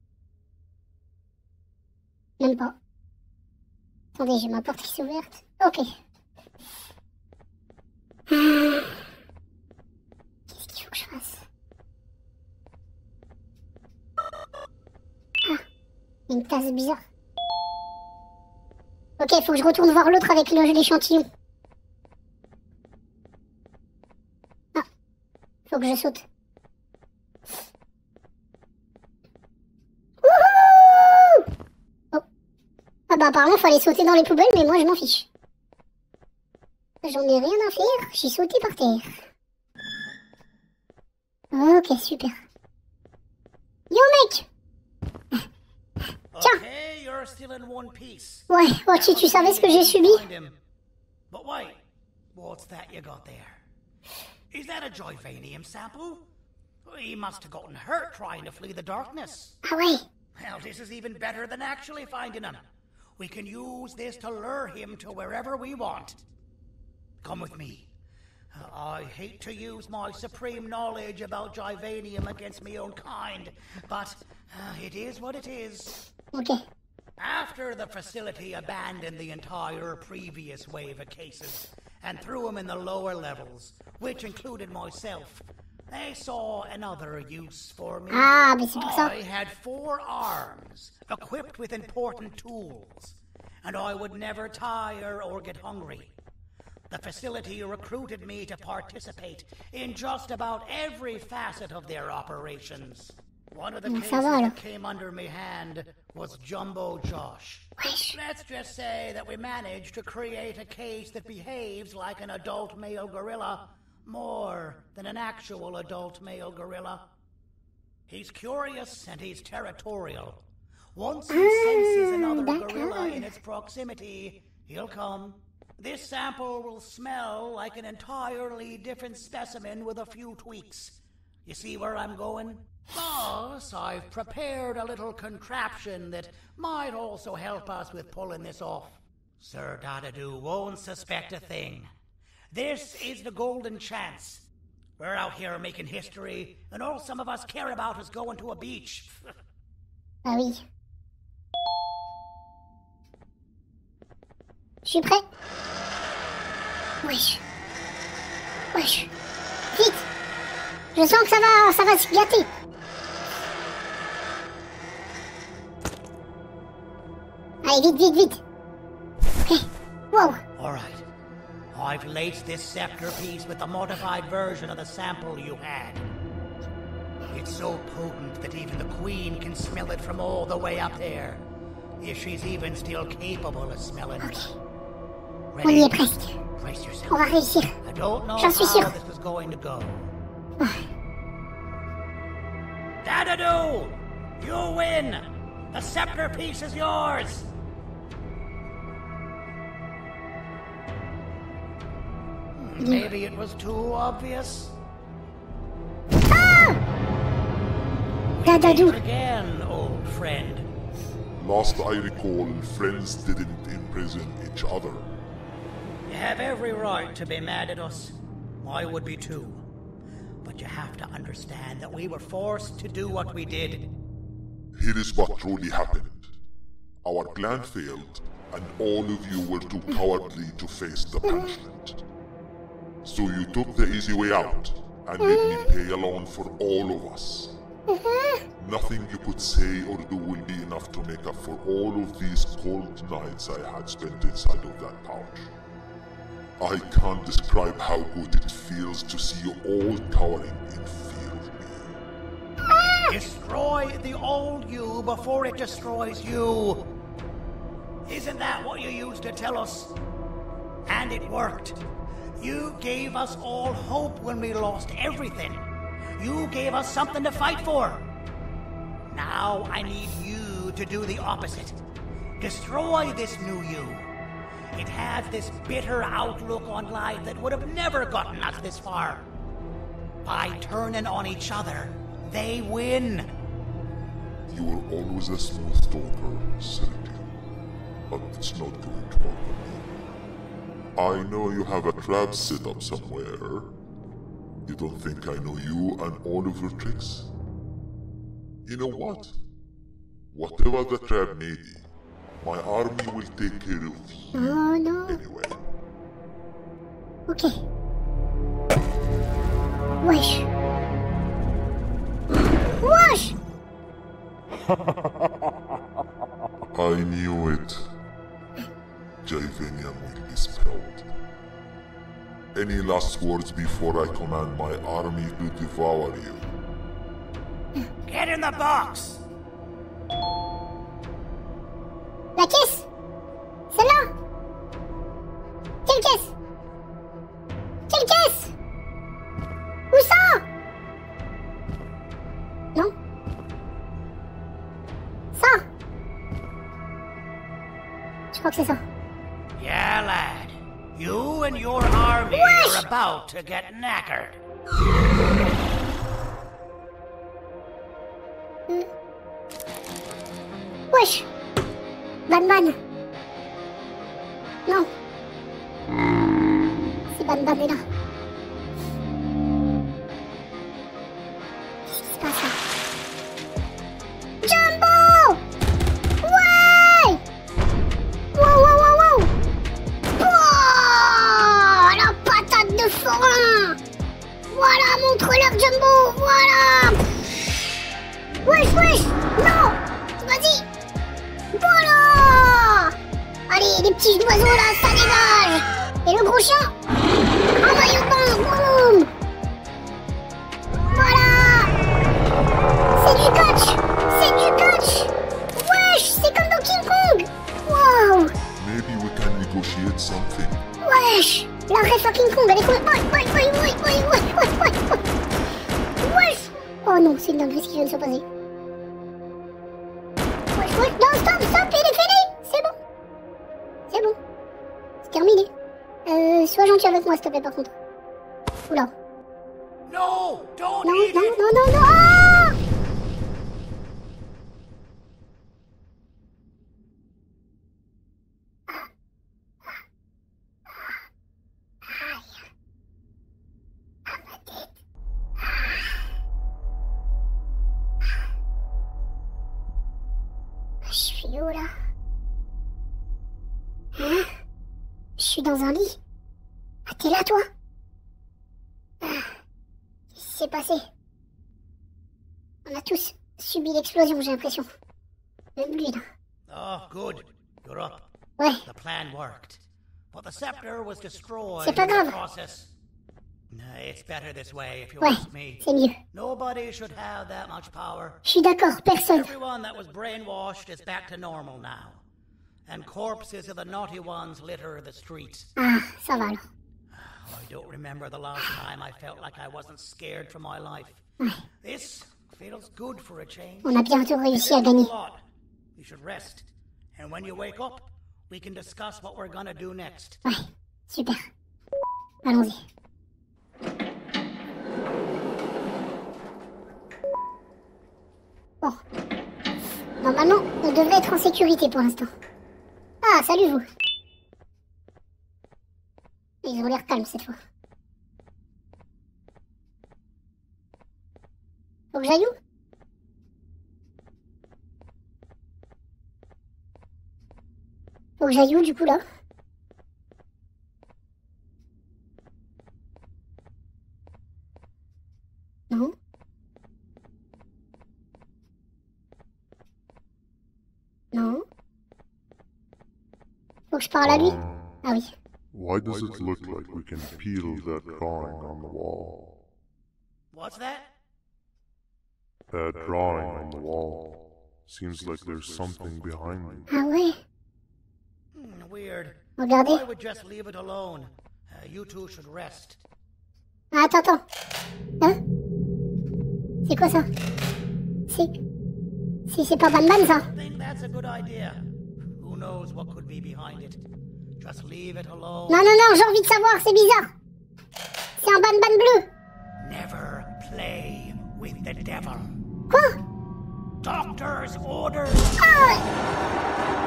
Même pas. Attendez, j'ai ma porte qui s'est ouverte. Ok. Hum. Qu'est-ce qu'il faut que je fasse? Ah, une tasse bizarre. Ok, faut que je retourne voir l'autre avec l'échantillon. Ah, faut que je saute. Wouhou! Oh. Ah bah apparemment fallait sauter dans les poubelles, mais moi je m'en fiche. J'en ai rien à faire, j'ai sauté par terre. Ok, super. Yo mec! Tiens! Okay, you're still in one piece. Ouais, oh, tu, tu savais ce que j'ai subi? But wait, what's that you got there? Is that a Joyvanium sample? He must have gotten hurt trying to flee the darkness. Ah ouais? Well, this is even better than actually finding him. We can use this to lure him to wherever we want. Come with me. I hate to use my supreme knowledge about Joyvanium against my own kind, but uh, it is what it is. Okay. After the facility abandoned the entire previous wave of cases and threw them in the lower levels, which included myself, they saw another use for me. Ah, mais c'est pour ça. I had four arms, equipped with important tools, and I would never tire or get hungry. The facility recruited me to participate in just about every facet of their operations. One of the cases that came under my hand was Jumbo Josh. Let's just say that we managed to create a case that behaves like an adult male gorilla more than an actual adult male gorilla. He's curious and he's territorial. Once he senses another gorilla in its proximity, he'll come. This sample will smell like an entirely different specimen with a few tweaks. You see where I'm going? Thus, I've prepared a little contraption that might also help us with pulling this off. Sir Dadadoo won't suspect a thing. This is the golden chance. We're out here making history, and all some of us care about is going to a beach. Ah oui. Je suis prêt. Wesh. Wesh. Vite. Je sens que ça va, ça va se gâter. Allez, vite, vite, vite. Ok. Wow. All right. I've laced this scepter piece with the modified version of the sample you had. It's so potent that even the Queen can smell it from all the way up there. If she's even still capable of smelling it. Okay. On y est presque. Brace yourself. On va réussir. I don't know J'en suis how sûr. this is going to go. Dadadoo! You win! The scepter piece is yours! Maybe it was too obvious. Ah! Dadadoo. Again, old friend. last I recall, friends didn't imprison each other. You have every right to be mad at us. I would be too. But you have to understand that we were forced to do what we did. Here is what truly happened. Our plan failed, and all of you were too cowardly to face the punishment. So you took the easy way out, and made me pay alone for all of us. Nothing you could say or do will be enough to make up for all of these cold nights I had spent inside of that pouch. I can't describe how good it feels to see you all cowering in fear of me. Destroy the old you before it destroys you. Isn't that what you used to tell us? And it worked. You gave us all hope when we lost everything. You gave us something to fight for. Now I need you to do the opposite. Destroy this new you. It has this bitter outlook on life that would have never gotten us this far. By turning on each other, they win. You were always a smooth talker, Sergio. But it's not going to work on me. I know you have a trap set up somewhere. You don't think I know you and all of your tricks? You know what? Whatever the trap may be, my army will take care of you. Oh no. Anyway. Okay. Wesh. Wesh! I knew it. Javenium will be spelled. Any last words before I command my army to devour you? Get in the box! La caisse! Celle-là! Quelle caisse? Quelle caisse? Où ça? Non? Ça? Je crois que c'est ça. Yeah, lad. You and your army Wesh! are about to get knackered. Hmm. Wesh! Ban Ban! Non! Si Ban Ban est là. Qu'est-ce qui se passe là? Jumbo! Ouais! Wow, wow, wow, wow! Oh, la patate de forain! Voilà, montre-leur Jumbo! Voilà! Wesh, wesh! Non! Vas-y! Voilà! Allez, les petits oiseaux là, ça dégage! Et le gros chien? En maillot de bain, boum! Voilà! C'est du catch! C'est du catch! Wesh! C'est comme dans King Kong! Wow! Maybe we can negotiate something. Wesh! La ref à King Kong, elle est trop... Ouais, ouais, ouais, ouais, ouais, ouais, ouais, ouais, ouais! Wesh! Oh non, c'est une dinguerie ce qui vient de se passer. Wesh, wesh, non, stop, stop, il est fini! C'est bon! C'est bon. C'est terminé. Euh, sois gentil avec moi, s'il te plaît, par contre. Oula. No! Don't Non, eat non, it! non, non, non! Ah! Je suis où là? Hein? Je suis dans un lit. Ah, t'es là toi? Ah. Qu'est-ce qui s'est passé? On a tous subi l'explosion, j'ai l'impression. Même lui là. Oh, good. You're up. Ouais. The plan worked. But the scepter was destroyed C'est pas in the grave. process. No, it's better this way if you Ouais, ask me. c'est mieux. Nobody should have that much power. Je suis d'accord, personne. Everyone that was brainwashed is back to normal now. And corpses of the naughty ones litter the streets. Ah, ça va alors. I don't remember the last time I felt like I wasn't scared for my life. Ouais. This feels good for a change. On a bientôt réussi à gagner. You should rest. And when you wake up, we can discuss what we're gonna do next. Ouais, super. Allons-y. Bon. Normalement, on devrait être en sécurité pour l'instant. Ah, salut vous. Ils ont l'air calmes cette fois. Faut que j'aille où? Faut que j'aille où du coup là? Non. Non. Faut que je parle à lui. Ah oui. Why does it look like we can peel that drawing on the wall? What's that? That drawing on the wall. Seems like there's something behind it. Ah ouais. Hmm, weird. Regardez. I would just leave it alone. Uh, you two should rest. Ah, attends, attends. Hein? C'est quoi ça? C'est... C'est... C'est pas Banban ça? I think that's a good idea. Who knows what could be behind it? Just leave it alone. Non, non, non, j'ai envie de savoir, c'est bizarre. C'est un Banban bleu. Never play with the devil. Quoi? Doctor's orders. Ah!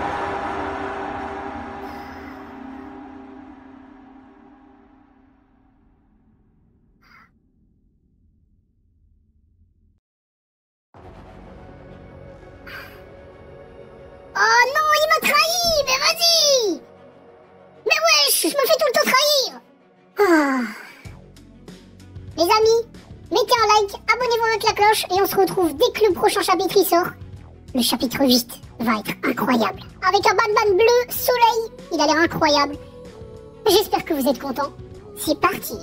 Oh non, il m'a trahi. Mais vas-y. Mais wesh, je me fais tout le temps trahir. Ah. Les amis, mettez un like, abonnez-vous avec la cloche et on se retrouve dès que le prochain chapitre y sort. Le chapitre huit va être incroyable. Avec un Banban bleu, soleil, il a l'air incroyable. J'espère que vous êtes contents. C'est parti.